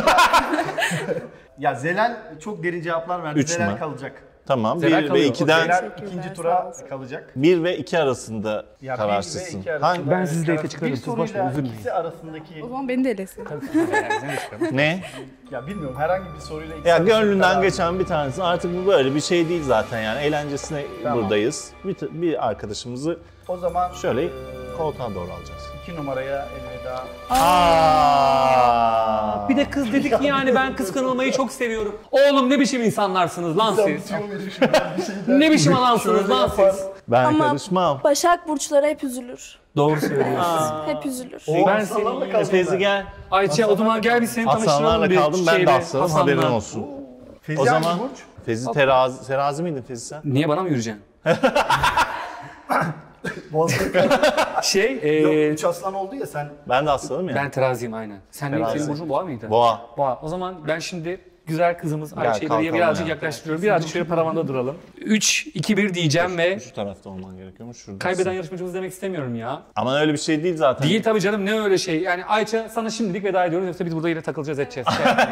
C: Ya Zelal çok derin cevaplar verdi.
A: Üç
C: Zelal
A: mü?
C: kalacak.
A: Tamam,
B: Zelal
A: bir ve
B: kalıyor.
A: ikiden
C: Zelal
H: Teşekkürler,
C: ikinci
H: sağ
C: tura
H: olsun.
C: kalacak.
A: bir ve iki arasında
C: Ya bir ve
A: kararsızsın.
C: iki arasında
A: Hangi?
B: Ben sizi
C: karar-
B: date çıkarırım,
C: Bir
B: siz boş verin,
C: soruyla
B: üzülmeyin.
C: ikisi arasındaki...
H: O zaman beni de elesin.
A: Ne?
C: Ya bilmiyorum herhangi bir soruyla ikisi
A: Ya
C: arasındaki
A: gönlünden
C: karar-
A: geçen bir tanesi. Artık bu böyle bir şey değil zaten yani. Eğlencesine
C: Tamam.
A: buradayız. Bir, bir arkadaşımızı
C: O zaman
A: şöyle koltuğa doğru alacağız.
C: İki numaraya elveda.
B: Aa. Bir de kız dedik ki yani ben kıskanılmayı çok seviyorum. Oğlum ne biçim insanlarsınız lan siz? Ne biçim adamsınız lan siz?
A: Ben
F: Ama
A: karışmam.
F: Başak burçları hep üzülür.
B: Doğru söylüyorsun.
F: Hep üzülür.
B: Ben senin
A: Fezi gel.
B: Ayça o zaman gel bir seni tanıştıralım
A: Aslanlarla
B: bir
A: kaldım, ben de
B: şeyle,
A: aslanım,
B: Hasan'la.
A: haberin olsun.
C: Fezi
A: O
C: hangi
A: zaman
C: burç?
A: Fezi terazi, terazi miydin Fezi sen?
B: Niye bana mı yürüyeceksin?
C: Bozkır.
B: Şey,
C: Yok,
B: e,
C: üç aslan oldu ya sen.
A: Ben de aslanım ya.
B: ben teraziyim aynen. Sen ne
A: Terazi.
B: senin burcun boğa mıydı?
A: Boğa.
B: Boğa. O zaman ben şimdi güzel kızımız Ayça'yı
A: kalkalım
B: buraya birazcık
A: ya.
B: yaklaştırıyorum. Birazcık şöyle paravanda duralım. üç, iki, bir diyeceğim ve
A: Şu tarafta olman gerekiyormuş. Şurada.
B: kaybeden yarışmacımız demek istemiyorum ya.
A: Ama öyle bir şey değil zaten.
B: Değil tabii canım, ne öyle şey. Yani Ayça sana şimdilik veda ediyoruz, yoksa biz burada yine takılacağız, edeceğiz.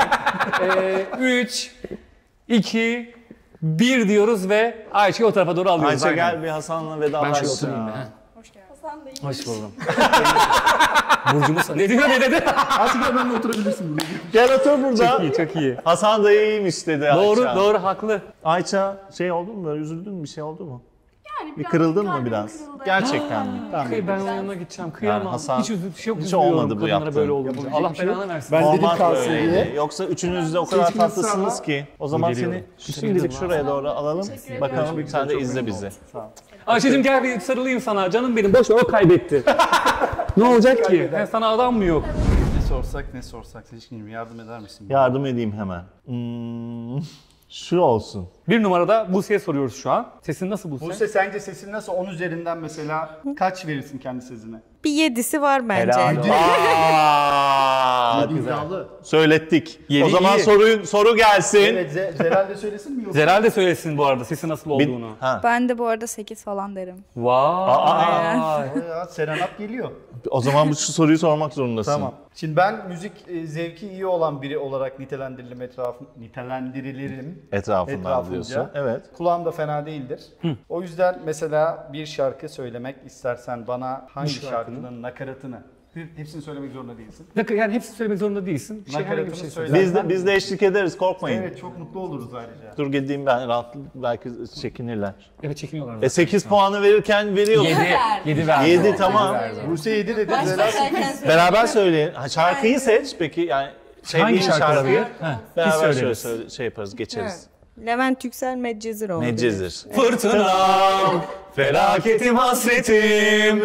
B: üç, iki, bir diyoruz ve Ayça'yı o tarafa doğru alıyoruz.
A: Ayça
B: Aynen.
A: gel bir Hasan'la
B: Ben
A: vedalaş.
B: şöyle oturayım be. ha.
F: Hasan da iyi.
B: Hoş buldum. Burcumuz ne diyor, ne dedi?
C: Artık benimle oturabilirsin burada.
A: Gel otur burada.
B: Çok iyi, çok iyi.
A: Hasan da iyiymiş dedi
B: Doğru,
A: Ayça.
B: doğru, haklı.
A: Ayça şey oldu mu böyle, üzüldün mü, bir şey oldu mu?
F: Yani
A: Bir
F: biraz
A: kırıldın mı
F: kalbim
A: biraz?
F: kırıldı.
A: Gerçekten mi? Tamam.
B: Kıy, ben onun yanına gideceğim, kıyamam.
A: Yani Hasan-
B: hiç üzüntü şey yok,
A: hiç
B: üzülüyorum
A: olmadı bu
B: kadınlara
A: yaptığın.
B: böyle olunca.
C: Yapabilecek
B: Allah
C: bir şey yok.
B: belanı versin.
C: Ben dedim
A: Olmaz
C: kalsın
A: böyleydi.
C: diye.
A: Yoksa üçünüz de o kadar
C: Seçiminiz
A: tatlısınız
C: sağlam.
A: ki. O zaman seni
B: Geliyorum.
A: şimdilik şuraya doğru alalım. Bakalım sen de izle bizi.
B: Ayşe'cim gel bir sarılayım sana, canım benim. Boş ver, o kaybetti. Ne olacak ki? He, sana adam mı yok?
C: Ne sorsak ne sorsak seçkinim, yardım eder misin?
A: Yardım edeyim hemen. Hmm, şu olsun.
B: Bir numarada Buse'ye soruyoruz şu an. Sesin nasıl Buse?
C: Buse sence sesin nasıl? on üzerinden mesela kaç verirsin kendi sesine?
E: Bir yedisi var bence.
A: Helal olsun. Aa,
C: İddialı.
A: Söylettik.
B: Yedi
A: O zaman
B: iyi.
A: soruyu soru gelsin.
C: Evet, Ze- Zelal de söylesin mi yoksa?
B: Zeral de söylesin bu arada sesi nasıl
A: Bir-
B: olduğunu.
A: ha.
H: Ben de bu arada sekiz falan derim.
B: Vay.
C: Ya, Serenat geliyor.
A: O zaman bu şu soruyu sormak zorundasın.
C: Tamam. Şimdi ben müzik e, zevki iyi olan biri olarak nitelendirilim etrafım, nitelendirilirim.
A: Etrafından
C: Etrafınca.
A: diyorsun. Evet.
C: Kulağım da fena değildir. O yüzden mesela bir şarkı söylemek istersen bana hangi şarkının nakaratını, hepsini söylemek zorunda değilsin.
B: Ne- Yani hepsini söylemek zorunda değilsin. Bir şey, herhangi bir
C: Nakaratını
B: şey
C: söyle.
B: söyle.
A: Biz de, biz de eşlik ederiz, korkmayın.
C: Evet, çok mutlu oluruz ayrıca.
A: Dur gideyim ben, rahatlık belki çekinirler.
B: Evet, çekiniyorlar.
A: E sekiz puanı verirken veriyor.
B: Yedi. Yedi ver.
A: yedi tamam.
C: Buse yedi dedi, Zelal sekiz.
A: Beraber söyleyin. Ha, şarkıyı seç peki yani. Şey
B: Hangi
A: değil,
B: şarkı
A: şarkıyı.
B: olabilir? Ha, biz
A: Beraber şöyle
B: söyleriz.
A: söyle, şey yaparız, geçeriz.
E: Levent Yüksel Medcezir oldu.
A: Medcezir.
B: Fırtınam, felaketim, hasretim.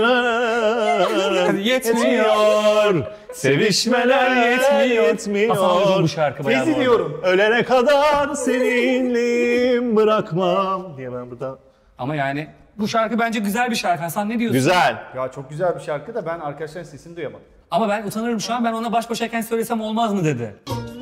B: Yetmiyor. Sevişmeler yetmiyor.
A: Yetmiyor.
B: Hasan uygun bu şarkı bayağı. bu
C: Fezi
B: arada.
C: diyorum.
A: Ölene kadar seninleyim, bırakmam diye ben burada.
B: Ama yani bu şarkı bence güzel bir şarkı. Hasan ne diyorsun?
A: Güzel.
C: Ya çok güzel bir şarkı da ben arkadaşların sesini duyamadım.
B: Ama ben utanırım şu an. Ben ona baş başayken söylesem olmaz mı dedi.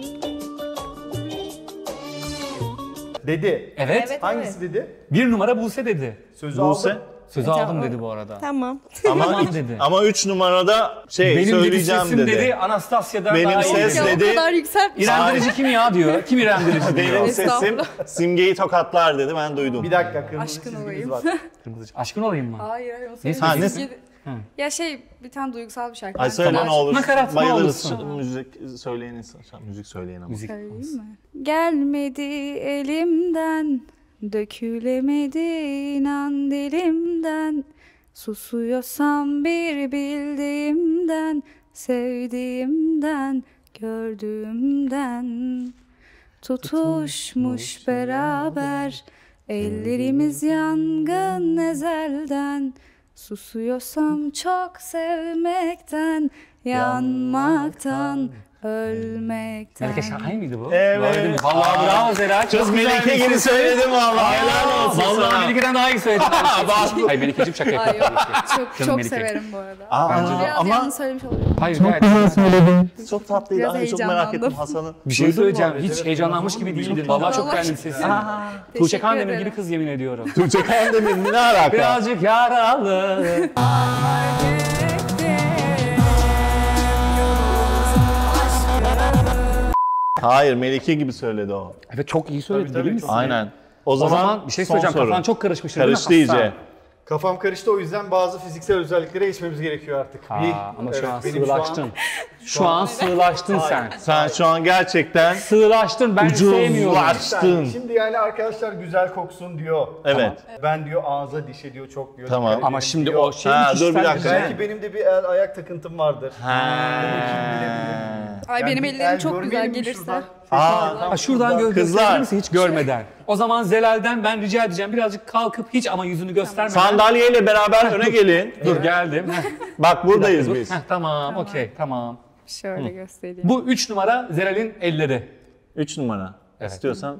C: Dedi.
B: Evet.
E: Evet,
C: Hangisi dedi?
B: Bir numara Buse dedi.
C: Sözü
A: Buse.
C: aldım.
B: Sözü aldım dedi bu arada.
E: Tamam.
A: Ama
B: Tamam
A: üç,
B: dedi.
A: ama üç numarada şey
B: Benim dedi
A: söyleyeceğim
B: sesim
A: dedi.
B: dedi. Anastasya'dan
A: Benim
B: daha iyi
A: ses
B: dedi.
A: dedi.
H: O kadar yükseltmiş.
B: İrendirici kim ya diyor. Kim irendirici diyor.
A: Benim sesim
H: Estağfurullah.
A: Simgeyi tokatlar dedi, ben duydum.
C: Bir dakika, kırmızı
H: Aşkın
C: çizgimiz
H: olayım.
C: var.
B: Aşkın olayım mı?
H: Hayır hayır.
B: Ne
A: Ha, ne-
H: söyleyeyim. Ya şey bir tane duygusal bir şarkı.
A: Ay
H: Ben
A: söyle
H: sana
A: ne olur.
B: Nakarat mı
A: Bayılırız
B: olursun?
A: şu müzik söyleyeni, müzik söyleyen ama.
B: Müzik.
H: söyleyeyim mi? Gelmedi elimden, dökülemedi inan dilimden. Susuyorsam bir bildiğimden, sevdiğimden, gördüğümden. Tutuşmuş beraber, ellerimiz yangın ezelden. Susuyorsam çok sevmekten, yanmaktan, ölmekten.
B: Melike Şahin miydi bu?
A: Evet.
B: Vallahi bravo Zera. Çok
A: Kız Melike gibi söyledim valla. Helal olsun
B: Vallahi
A: sana.
B: Melike'den daha iyi söyledin. Hayır Melike'cim şaka
H: Ay
B: yapıyor.
H: yok, çok
B: Canım
H: çok
B: Melike.
H: severim bu arada.
A: Aa,
H: Biraz
A: ama
H: yanlış söylemiş olabilirim.
B: Hayır gayet.
A: çok tatlıydı.
H: Biraz
A: Ay, çok merak ettim
H: heyecanlandım.
A: Hasan'ı.
B: Bir şey
A: Duydun mu?
B: söyleyeceğim. Hiç heyecanlanmış gibi değildin. Vallahi çok beğendim sesini. Tuğçe
H: Teşekkür
B: Kandemir
H: ederim.
B: gibi kız yemin ediyorum.
A: Tuğçe Kandemir ne alaka?
B: Birazcık yaralı.
A: Hayır, Melike gibi söyledi o.
B: Evet çok iyi söyledi
C: Tabii, tabii,
B: değil misin?
C: çok
A: Aynen. O
B: O
A: zaman,
B: zaman bir şey
A: son
B: söyleyeceğim.
A: soru.
B: Kafan çok karışmıştır
A: Karıştı
B: değil mi?
A: iyice.
B: Hasan?
C: Kafam karıştı, o yüzden bazı fiziksel özelliklere geçmemiz gerekiyor artık.
B: Aa,
C: Bir,
B: ama
C: evet,
B: şu an
C: benim
B: sığlaştın. Şu an sığlaştın sen.
A: Sen şu an gerçekten
B: Sığlaştın, ben sevmiyorum.
A: ucuzlaştın.
C: Şimdi yani arkadaşlar güzel koksun diyor.
A: Evet.
C: Ben diyor ağza dişe diyor çok diyor.
A: Tamam.
C: dikkat
B: Ama
C: edin
B: şimdi
C: diyor.
B: o şey
A: Ha, dur bir
B: kişisel
A: dakika.
B: güzel.
C: Belki benim de bir el ayak takıntım vardır.
A: Ha.
H: Ay
C: Yani
H: benim
C: bir
H: ellerim
C: el
H: çok güzel
C: görmeyelim mi
H: gelirse.
C: şuradan?
A: Aa,
B: Ha, şuradan gö-
A: Kızlar.
B: gösterebilir misin hiç görmeden? O zaman Zelal'den ben rica edeceğim birazcık kalkıp hiç ama yüzünü göstermeden.
A: sandalyeyle beraber öne gelin.
B: Dur geldim. Heh,
A: Bak buradayız
B: dur.
A: biz.
B: Heh, tamam, okey, tamam.
H: Şöyle göstereyim.
B: Bu üç numara Zelal'in elleri.
A: Üç numara.
B: Evet.
A: İstiyorsan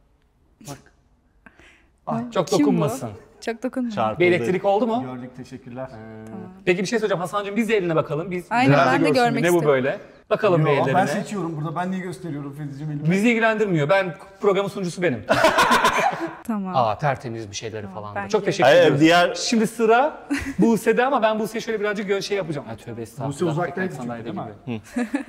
B: Çok
H: Kim bu?
B: dokunmasın.
H: Çok dokunma.
A: çarpıldı.
B: Bir elektrik oldu mu?
C: Gördük, teşekkürler.
B: Peki bir şey söyleyeceğim Hasan'cığım, biz de eline bakalım. Biz
H: Aynen,
B: Zelal
H: ben de
B: görsün.
H: görmek
B: Ne bu
H: istiyorum.
B: böyle? Bakalım bir
C: Yo, ben
B: ellerine.
C: seçiyorum burada. Ben niye gösteriyorum Feziciğim elimi?
B: Bizi ilgilendirmiyor. Ben programın sunucusu benim.
H: Tamam.
B: Aa, tertemiz bir şeyleri falan. da.
H: ben
B: Çok
H: de-
B: teşekkür
A: Hayır,
B: ediyoruz.
A: diğer
B: Şimdi sıra Buse'de ama ben Buse'ye şöyle birazcık gö- şey yapacağım. Ha, tövbe estağfurullah.
C: Buse uzaktaydı
B: Tekrar
C: çünkü,
B: sandalye
C: değil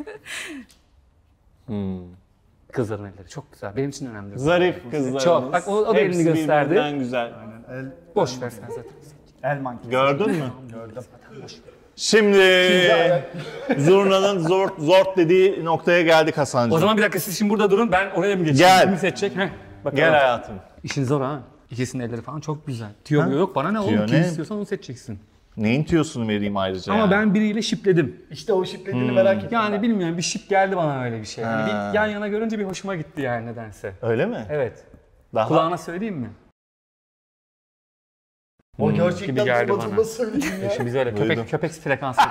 C: mi?
B: gibi. Kızların elleri çok güzel. Benim için önemli.
A: zarif kızlarımız.
B: Çok. Bak, o- o da elini
A: Hepsi
B: gösterdi.
A: birbirinden güzel.
C: El,
B: Boş ver sen zaten.
C: el mankeni.
A: Gördün mü?
C: Gördüm.
A: Şimdi zurnanın zort zort dediği noktaya geldik Hasan'cığım.
B: O zaman bir dakika siz şimdi burada durun. Ben oraya mı geçeyim?
A: Gel.
B: Kimi seçecek? Heh. Bakalım.
A: Gel hayatım.
B: İşin zor ha. İkisinin elleri falan çok güzel. Tiyo
A: Ha?
B: yok bana ne
A: Tiyo
B: oğlum? Kim
A: ne?
B: istiyorsan onu seçeceksin.
A: Neyin tüyosunu vereyim ayrıca
B: Ama
A: yani?
B: ben biriyle şipledim.
C: İşte o şiplediğini merak ettim.
B: Yani
C: ben.
B: bilmiyorum bir şip geldi bana öyle bir şey. Yani
A: Ha.
B: bir yan yana görünce bir hoşuma gitti yani nedense.
A: Öyle mi?
B: Evet.
A: Daha
B: Kulağına söyleyeyim mi?
C: O
B: gibi
C: gerçekten
B: geldi
C: durmadan
B: bana.
C: nasıl söyleyeyim ya?
B: Şimdi biz öyle
A: Duydum.
B: köpek köpek frekansı.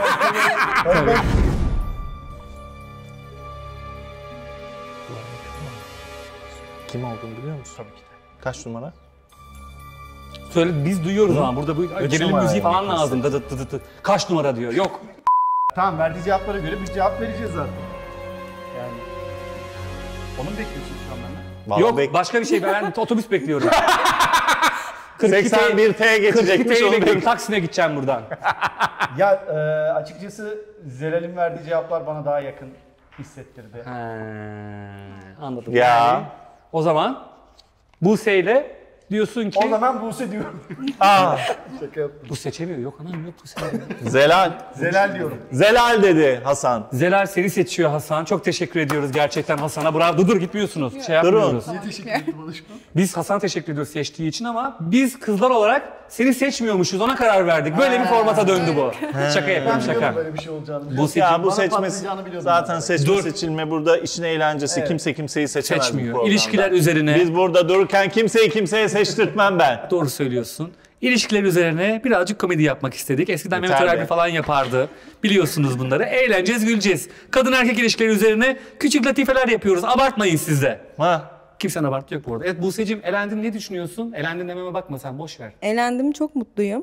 A: kim olduğunu biliyor musun? Tabii ki de. Kaç numara?
B: Söyle biz duyuyoruz ama burada bu gerilim
A: numara
B: müziği
A: yani.
B: falan lazım. Dı dı dı dı dı. Kaç numara diyor. Yok.
C: Tamam, verdiği cevaplara göre bir cevap vereceğiz zaten. Yani. Onu mu bekliyorsun şu an benden?
A: Vallahi
B: Yok
A: bek-
B: başka bir şey ben otobüs bekliyorum.
A: seksen bir T
B: kırk iki
A: geçecekmiş
B: T'yi
A: onu
B: bekliyorum.
A: bek-
B: Taksim'e gideceğim buradan.
C: Ya e, açıkçası Zelal'in verdiği cevaplar bana daha yakın hissettirdi.
B: He, anladım.
A: Ya.
B: Yani, o zaman Buse ile diyorsun ki
C: O zaman Buse diyorum.
A: Aa,
C: Şaka yaptım.
B: bu seçemiyor. Yok anam yok bu seçemiyor.
A: Zelal.
C: Zelal diyorum.
A: Zelal dedi Hasan.
B: Zelal seni seçiyor Hasan. Çok teşekkür ediyoruz gerçekten Hasan'a. Bravo. Dur dur gitmiyorsunuz. Şey yapmıyoruz.
C: Niye teşekkür ederim bana şu an?
B: Biz Hasan teşekkür ediyoruz seçtiği için ama biz kızlar olarak seni seçmiyormuşuz. Ona karar verdik. Böyle bir formata döndü bu. Şaka
C: Ben
B: yapıyorum
C: biliyordum
B: şaka.
C: böyle bir şey olacağını.
B: Bu seçim
A: Ya bu
C: Bana
A: seçmesi
C: patlayacağını biliyordum
A: zaten
C: ben.
A: seçme
B: Dur.
A: seçilme burada işin eğlencesi.
C: Evet.
A: Kimse kimseyi seçemez bu
B: seçmiyor.
A: programda.
B: İlişkiler üzerine.
A: Biz burada dururken kimseyi kimseye seçtirtmem ben.
B: Doğru söylüyorsun. İlişkiler üzerine birazcık komedi yapmak istedik. Eskiden
A: Yeter
B: Mehmet
A: be.
B: Ali falan yapardı. Biliyorsunuz bunları. Eğleneceğiz, güleceğiz. Kadın erkek ilişkileri üzerine küçük latifeler yapıyoruz. Abartmayın siz de.
A: Ha.
B: Kimsenin abartı yok bu arada. Evet Buse'cim elendin ne düşünüyorsun? Elendin dememe bakma sen boş ver.
E: Eğlendim, çok mutluyum.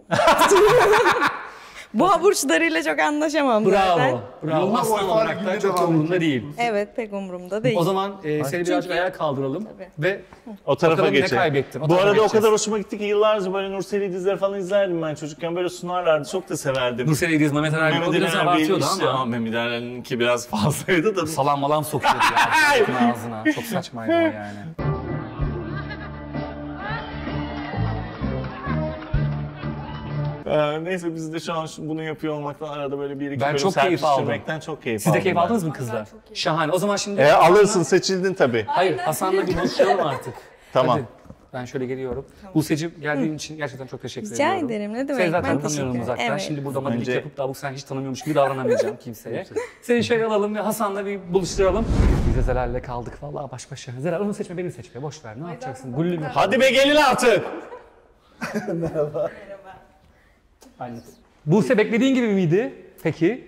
E: Boğa burçlarıyla çok anlaşamam zaten.
B: Bravo. Bravo.
C: Yoluna
B: Aslan
C: boy
B: olarak
C: farkı
B: da
C: yine
B: çok
C: devam
B: umurumda değil.
E: Evet, pek umurumda değil.
B: O zaman e, seni birazcık
E: Çünkü-
B: ayağa kaldıralım
E: Tabii.
B: ve
A: O tarafa
B: bakalım ne
A: geçelim.
B: kaybettin. O
A: Bu
B: tarafa
A: arada o
B: geçeceğiz.
A: kadar hoşuma gitti ki yıllarca böyle Nurseli dizileri falan izlerdim ben çocukken. Böyle sunarlardı. Çok da severdim.
B: Nursel İdiz, Mehmet Ali o
A: Mehmet
B: biraz
A: Ali
B: abartıyordu
A: işte,
B: ama.
A: Mehmet Ali'ninki biraz fazlaydı da.
B: Salam malam sokuyordu ya çocukun ağzına. Çok saçmaydı o yani.
A: Ee, neyse biz de şu an şu- bunu yapıyor olmaktan arada böyle bir iki
B: Ben
A: bölüm
B: çok keyif aldım.
A: serpiştirmekten çok keyif
B: Siz de
A: aldım.
B: keyif
A: ben.
B: aldınız mı kızlar? Şahane. O zaman şimdi...
A: E, alırsın seçildin tabii.
B: Hayır, Hasan'la bir buluşalım artık.
A: Tamam.
B: Hadi. Ben şöyle geliyorum. Buse'cim geldiğin için gerçekten çok teşekkür
E: Rica
B: ediyorum.
E: ederim, ne demek.
B: Seni zaten
E: Ben teşekkür
B: tanıyorum
E: ederim.
B: uzaktan.
E: Evet.
B: Şimdi burada madilik
A: Önce-
B: yapıp da bu sen hiç tanımıyormuş gibi davranamayacağım kimseye. Seni şöyle alalım ve Hasan'la bir buluşturalım. Biz de Zelal'le kaldık vallahi baş başa. Zelal onu seçme beni seçme boş ver ne yapacaksın? Gullü mü?
A: Hadi be gelin artık.
B: Aynen. Buse beklediğin gibi miydi? Peki.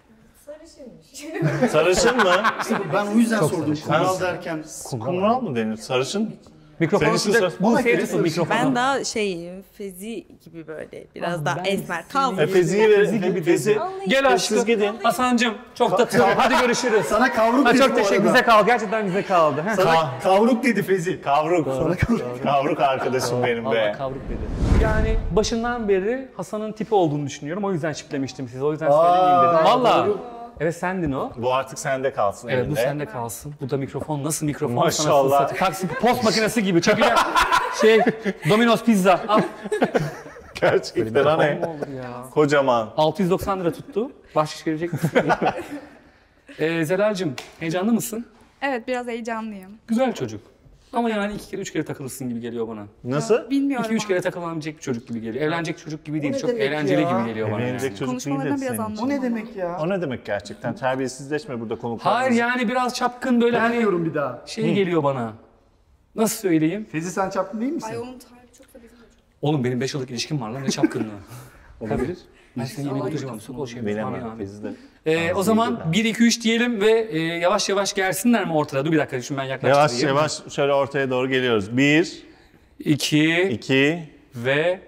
A: Sarışın mı?
C: Ben o yüzden sordum.
B: sarışın.
C: Kumral derken.
A: Kumral mı denir? Sarışın?
B: Mikrofonu
A: Senin için
B: size
A: sor-
B: Buse'ye tutun mikrofonu.
E: Ben daha şey, fezi gibi böyle biraz daha
B: ben
E: esmer. Kavga.
A: Efezi'yi ver. Efezi.
B: Gel aşkım.
A: Siz gidin.
B: Hasan'cım çok da tığ. Hadi görüşürüz.
C: Sana kavruk
B: Ha,
C: dedi
B: çok
C: bu
B: teşekkür.
C: arada.
B: Bize kaldı. Gerçekten bize kaldı. Ha.
C: Sana kavruk dedi Fezi.
A: Kavruk. Kavruk arkadaşım benim
B: Vallahi
A: be.
B: kavruk dedi. Yani başından beri Hasan'ın tipi olduğunu düşünüyorum. O yüzden şiplemiştim sizi. O yüzden söylemeyeyim dedim. Valla. Evet sendin o.
A: Bu artık sende kalsın
B: Evet
A: elinde.
B: bu sende kalsın. Bu da mikrofon nasıl mikrofon?
A: Maşallah.
B: Sana fırsatı. Taksi post makinesi gibi. Çekeceğim. Şey Domino's pizza. Al.
A: Gerçekten hani. Kocaman.
B: altı yüz doksan lira tuttu. Bahşiş verecek misin? ee, Zelal'cığım heyecanlı mısın?
H: Evet biraz heyecanlıyım.
B: Güzel çocuk. Ama yani iki kere üç kere takılırsın gibi geliyor bana.
A: Nasıl?
H: Bilmiyorum.
B: İki üç kere
H: abi.
B: takılabilecek bir çocuk gibi geliyor. Evlenecek çocuk gibi değil.
C: ne
B: Çok
C: demek
B: eğlenceli
C: ya?
B: gibi geliyor bana.
A: Evlenecek
B: Yani.
A: çocuk değil
H: Konuşmalarından
A: de
H: biraz
A: senin
H: anladım.
A: için.
C: O ne demek ya?
A: O ne demek gerçekten? Terbiyesizleşme burada konuk.
B: Hayır yani biraz çapkın böyle hani
C: Tanıyorum bir daha.
B: şey geliyor bana. Nasıl söyleyeyim?
C: Fezi sen çapkın değil misin?
H: Ay onun tarifi çok da bizim de çok.
B: Oğlum benim beş yıllık ilişkim var lan ne çapkınlığı. Olabilir. Ben seni yemek götüreceğim. Sok ol şey.
A: Bilemem. Fezi de.
B: Ee, o zaman bir iki üç diyelim ve e, yavaş yavaş gelsinler mi ortada? Dur bir dakika şimdi ben yaklaştırayım.
A: Yavaş yavaş şöyle ortaya doğru geliyoruz. Bir,
B: iki
A: iki,
B: ve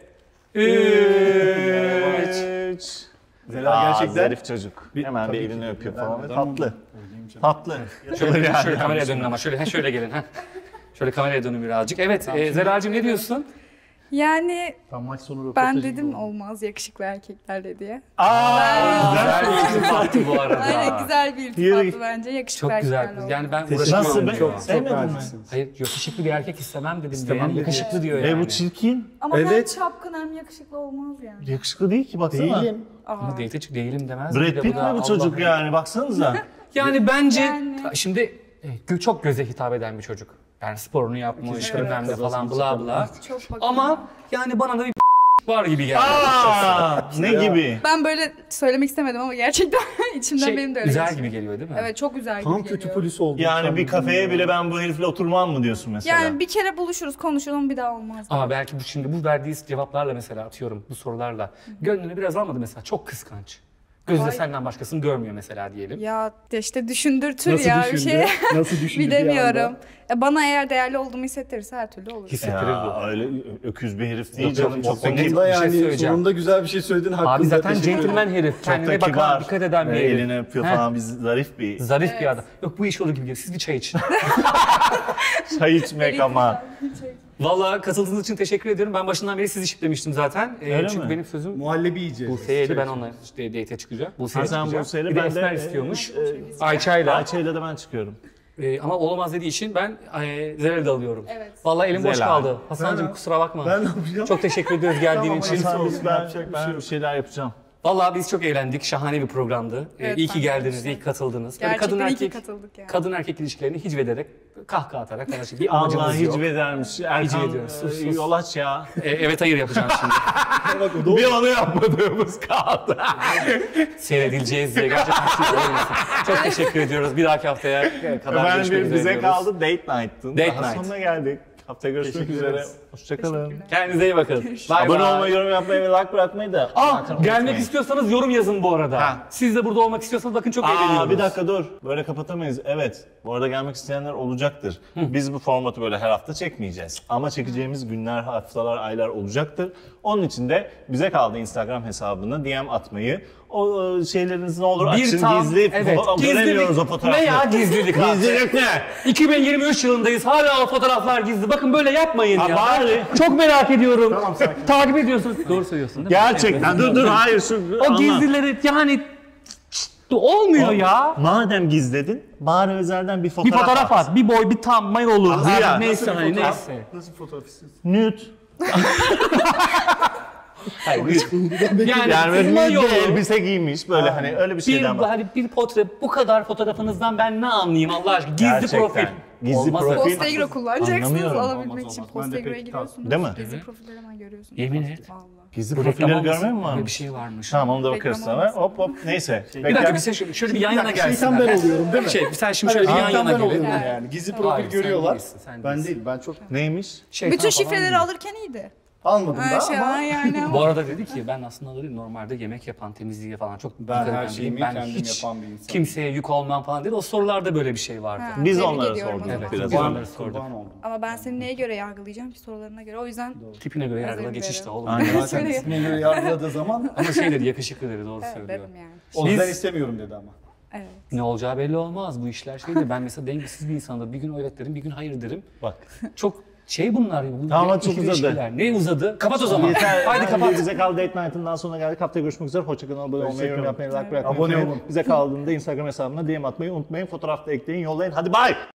A: üç.
B: üç.
C: Zelal
A: Aa,
C: gerçekten.
A: zarif çocuk. Hemen bir
C: tabii
A: elini
C: ki.
A: öpüyor
C: Ben-
A: falan. ve
C: ben
A: Tatlı. Tatlı.
B: Şöyle,
A: Yani.
B: şöyle kameraya dönün ama şöyle, ha, şöyle gelin. Ha. Şöyle kameraya dönün birazcık. Evet e, Zelal'cığım ne diyorsun?
H: Yani
C: Tam maç sonu
H: ben
C: röportajı
H: dedim
C: gibi oldu.
H: olmaz yakışıklı erkeklerle diye.
A: Aa,
B: Güzel bir iltifatti bu arada.
H: Aynen güzel bir
A: Yürü.
H: iltifattı bence yakışıklı
B: Çok güzel.
H: erkeklerle oldu.
B: Yani ben
C: Teşekkür
B: uğraşamam.
A: Nasıl
C: ederim.
A: be?
C: Çok- çok
A: Sevmedin mi?
C: naziksin.
B: Hayır yakışıklı bir erkek istemem dedim.
C: İstemem
B: Yani
C: dedi.
B: yakışıklı diyor yani.
A: E bu çirkin.
H: Ama
C: Evet.
H: hem çapkın hem yakışıklı olmaz yani.
A: Yakışıklı değil ki baksana.
C: Değilim.
B: Ama date çık değilim demez mi? Bir
A: Brad
B: de
A: Pitt
B: bu da
A: mi bu çocuk
B: Allah-
A: yani baksanıza.
B: Yani bence
H: Yani.
B: şimdi e, gö- çok göze hitap eden bir çocuk. Yani sporunu yapmış, bilmem ne falan bla bla.
H: Çok bakıyorum.
B: Ama yani bana da bir var gibi geldi.
A: Aa, ne gibi?
H: Ben böyle söylemek istemedim ama gerçekten içimden
B: Şey,
H: benim de öyle
B: güzel
H: geçti.
B: gibi geliyor değil mi?
H: Evet çok güzel
C: Tam
H: gibi
C: kötü
H: geliyor.
C: polis oldu.
A: Yani bir kafeye bile ben bu herifle oturmam mı diyorsun mesela?
H: Yani bir kere buluşuruz konuşalım bir daha olmaz.
B: Ama belki bu şimdi bu verdiği cevaplarla mesela atıyorum bu sorularla gönlünü biraz almadı mesela çok kıskanç. Gözde
H: Ay.
B: senden başkasını görmüyor mesela diyelim.
H: Ya işte düşündürtür
C: Nasıl
H: ya bir
C: düşündü?
H: şey.
C: Nasıl düşündü bir
H: Bilemiyorum.
C: anda?
H: E, bana eğer değerli olduğumu hissettirirse her türlü olur.
B: Hissettirir bu.
A: Ya öyle öküz bir herif değil
B: Yok
A: canım.
B: canım,
A: Çok
B: çok
A: da
B: net.
A: kibar.
C: Sonunda
B: Bir şey
C: yani
B: söyleyeceğim.
C: sonunda güzel bir şey söyledin.
B: Abi
C: hakkında
B: zaten
C: teşekkür ederim.
B: centilmen herif.
A: Çok
B: Kendine
A: da
B: bakan,
A: kibar.
B: dikkat eden bir
A: Ve
B: herif.
A: elini öpüyor
B: Heh.
A: falan. Biz zarif bir.
B: Zarif bir adam. Yok bu iş olur gibi geliyor. Siz bir çay için.
A: Çay içmek ama.
B: Vallahi katıldığınız için teşekkür ediyorum. Ben başından beri sizi şiplemiştim zaten. Ee,
A: Öyle
B: çünkü
A: mi?
B: benim sözüm
C: Muhallebi yiyeceğiz.
B: Buse'ydi. Ben onunla işte date'e çıkacağım. Buse'ye
A: Ha, sen
B: çıkacağım.
A: Buse'yle,
B: bir de
A: ben de,
B: Esmer
A: e,
B: istiyormuş.
A: e,
B: Ayça'yla.
A: Ayça'yla da ben çıkıyorum.
B: Ee, ama olamaz dediği için ben e, Zelal'i de alıyorum.
H: Evet.
B: Vallahi elim boş
A: Zelal.
B: kaldı. Hasan'cığım kusura bakma.
C: Ben ne yapacağım?
B: Çok teşekkür ediyoruz geldiğin için.
A: Sen biz ben,
C: Yapacak bir
A: ben
C: şey
A: bir
C: yok.
A: şeyler yapacağım.
B: Vallahi biz çok eğlendik. Şahane bir programdı. Ee,
H: Evet,
B: iyi ki
H: ben de
B: geldiniz,
H: öyle.
B: iyi ki katıldınız. Böyle
H: Gerçekten
B: kadın
H: iyi ki
B: erkek
H: katıldık yani.
B: kadın erkek ilişkilerini hicvederek, kahkaha atarak karşı bir
A: Allah
B: amacımız yok.
A: hiç edermiş. Erkan
B: ediyoruz.
A: e,
B: Sus, sus.
A: yol aç ya.
B: Ee, evet hayır yapacağım şimdi.
C: Bak o da
A: Bir onu yapmadığımız kaldı.
B: Seyredileceğiz diye gerçekten şey olmasın. Çok teşekkür ediyoruz. Bir dahaki haftaya kadar
A: Efendim
B: görüşmek
A: bir
B: üzere
A: bize
B: diyoruz.
A: kaldı date night'tın.
B: Date
A: Daha
B: night.
A: sonuna geldik. Haftaya görüşmek
C: Teşekkür
A: üzere.
C: ederiz.
A: Hoşçakalın.
B: Kendinize iyi bakın. Bye
A: Abone
B: bye.
A: olmayı, yorum yapmayı ve like bırakmayı da
B: Aa,
A: sakın
B: gelmek
A: unutmayın.
B: istiyorsanız yorum yazın bu arada.
A: Ha.
B: Siz de burada olmak istiyorsanız bakın çok
A: Aa,
B: eğleniyoruz.
A: bir dakika dur. Böyle kapatamayız. Evet. Bu arada gelmek isteyenler olacaktır. Biz bu formatı böyle her hafta çekmeyeceğiz. Ama çekeceğimiz günler, haftalar, aylar olacaktır. Onun için de bize kaldı Instagram hesabına D M atmayı. O e, şeyleriniz ne olur
B: Bir
A: açın
B: tam,
A: gizli.
B: evet,
A: Fo-
B: gizlilik.
A: Göremiyoruz o fotoğrafları.
B: Ne ya gizlilik?
A: Gizlilik ne?
B: iki bin yirmi üç yılındayız. Hala o fotoğraflar gizli. Bakın böyle yapmayın
A: Ha,
B: ya.
A: bari.
B: Çok merak ediyorum. Tamam sakin. Takip ediyorsunuz. Doğru söylüyorsun değil mi?
A: Gerçekten. dur dur hayır şu.
B: O
A: anla.
B: gizlileri yani olmuyor ya.
A: Madem gizledin, bari özelden bir
B: Bir
A: fotoğraf,
B: fotoğraf at. Bir boy, bir tam, mayolu.
A: Ah,
B: Abi,
A: ya.
B: neyse hani neyse.
C: Nasıl fotoğraf istiyorsun?
A: Nude.
B: Hayır, yani,
A: Yani böyle nude
B: mayolu.
A: bir elbise giymiş böyle hani öyle bir
B: Bir,
A: şeyden bak.
B: hani bir portre bu kadar fotoğrafınızdan ben ne anlayayım Allah aşkına? Gizli
A: Gerçekten.
B: profil.
A: Gizli
B: Olmaz
A: profil.
B: öyle.
H: Postagro kullanacaksınız
A: Anlamıyorum.
H: alabilmek
B: Olmaz,
H: için.
B: olmaz.
C: Ben de
H: Postagro'ya
C: pek
H: giriyorsunuz.
A: Değil mi?
H: Gizli profilleri hemen görüyorsunuz.
B: Yemin et.
H: Vallahi.
A: Gizli
B: Bu
A: profilleri
B: reklam
A: görmüyor
B: olmasın.
A: mu
B: Böyle bir
A: varmış?
B: şey varmış.
A: Tamam onu da
H: Reklam
A: bakarız sonra.
H: olmasın.
A: Hop hop neyse.
B: Bir dakika bir şey şöyle, şöyle bir yan yana gelsin.
C: Şeytan ben oluyorum değil mi?
B: Şey, sen şimdi şöyle bir yan
C: Şeytan
B: yana
C: ben
B: gelin.
C: oluyorum
H: Evet.
C: yani. Gizli
B: Hayır,
C: profil
B: sen
C: görüyorlar.
B: değilsin, sen
C: Ben
B: değilsin.
C: değil, ben çok
A: Neymiş?
B: Şeytan
H: Bütün
B: falan
H: şifreleri
B: değil.
H: alırken iyiydi.
C: almadım
H: Her
C: da
H: şey
C: ama
H: yani ama.
B: Bu arada dedi ki ben aslında dedi, normalde yemek yapan, temizliği falan çok
C: ben
B: dikkat
C: her
B: eden
C: şeyimi
B: biriyim. Ben
C: kendim
B: hiç
C: yapan bir insanım.
B: kimseye yük olmam falan dedi. O sorularda böyle bir şey vardı.
H: Ha,
A: Biz
H: tebrik
A: onlara
H: ediyorum o
A: sorduk
H: zaman.
B: Evet,
A: biraz.
B: biz
A: önce.
B: onları sorduk.
C: kurban oldum.
H: Ama ben seni neye göre yargılayacağım ki sorularına göre. O yüzden
B: Tipine göre yargıla
H: Özür
B: geç işte
H: dilerim.
B: oğlum.
A: Aynen.
C: Zaten
H: Söyle.
C: ismine göre yargıladığı zaman
B: Ama şey dedi yakışıklı dedi doğru
H: evet,
B: söylüyor.
H: dedim yani.
C: o yüzden
B: Biz-
C: istemiyorum dedi ama.
H: Evet.
B: Ne olacağı belli olmaz bu işler şeydir. Ben mesela dengesiz bir insandır. Bir gün evet derim bir gün hayır derim.
A: Bak.
B: Çok şey bunlar. Bu
A: Tamam,
B: ikili
A: çok uzadı.
B: ilişkiler. Ne uzadı? Kapat o zaman.
A: Yeter.
B: Haydi
A: Hadi
B: kapat.
A: bize kaldı Date Night'ın daha sonra geldik. Haftaya görüşmek üzere. Hoşçakalın. Abone olmayı, yorum
C: Hoşçakalın.
A: yapmayı, like bırakmayı
C: Abone
A: unutmayın.
C: olun.
A: Bize kaldığında Instagram hesabına D M atmayı unutmayın. Fotoğraf da ekleyin, yollayın. Hadi bye.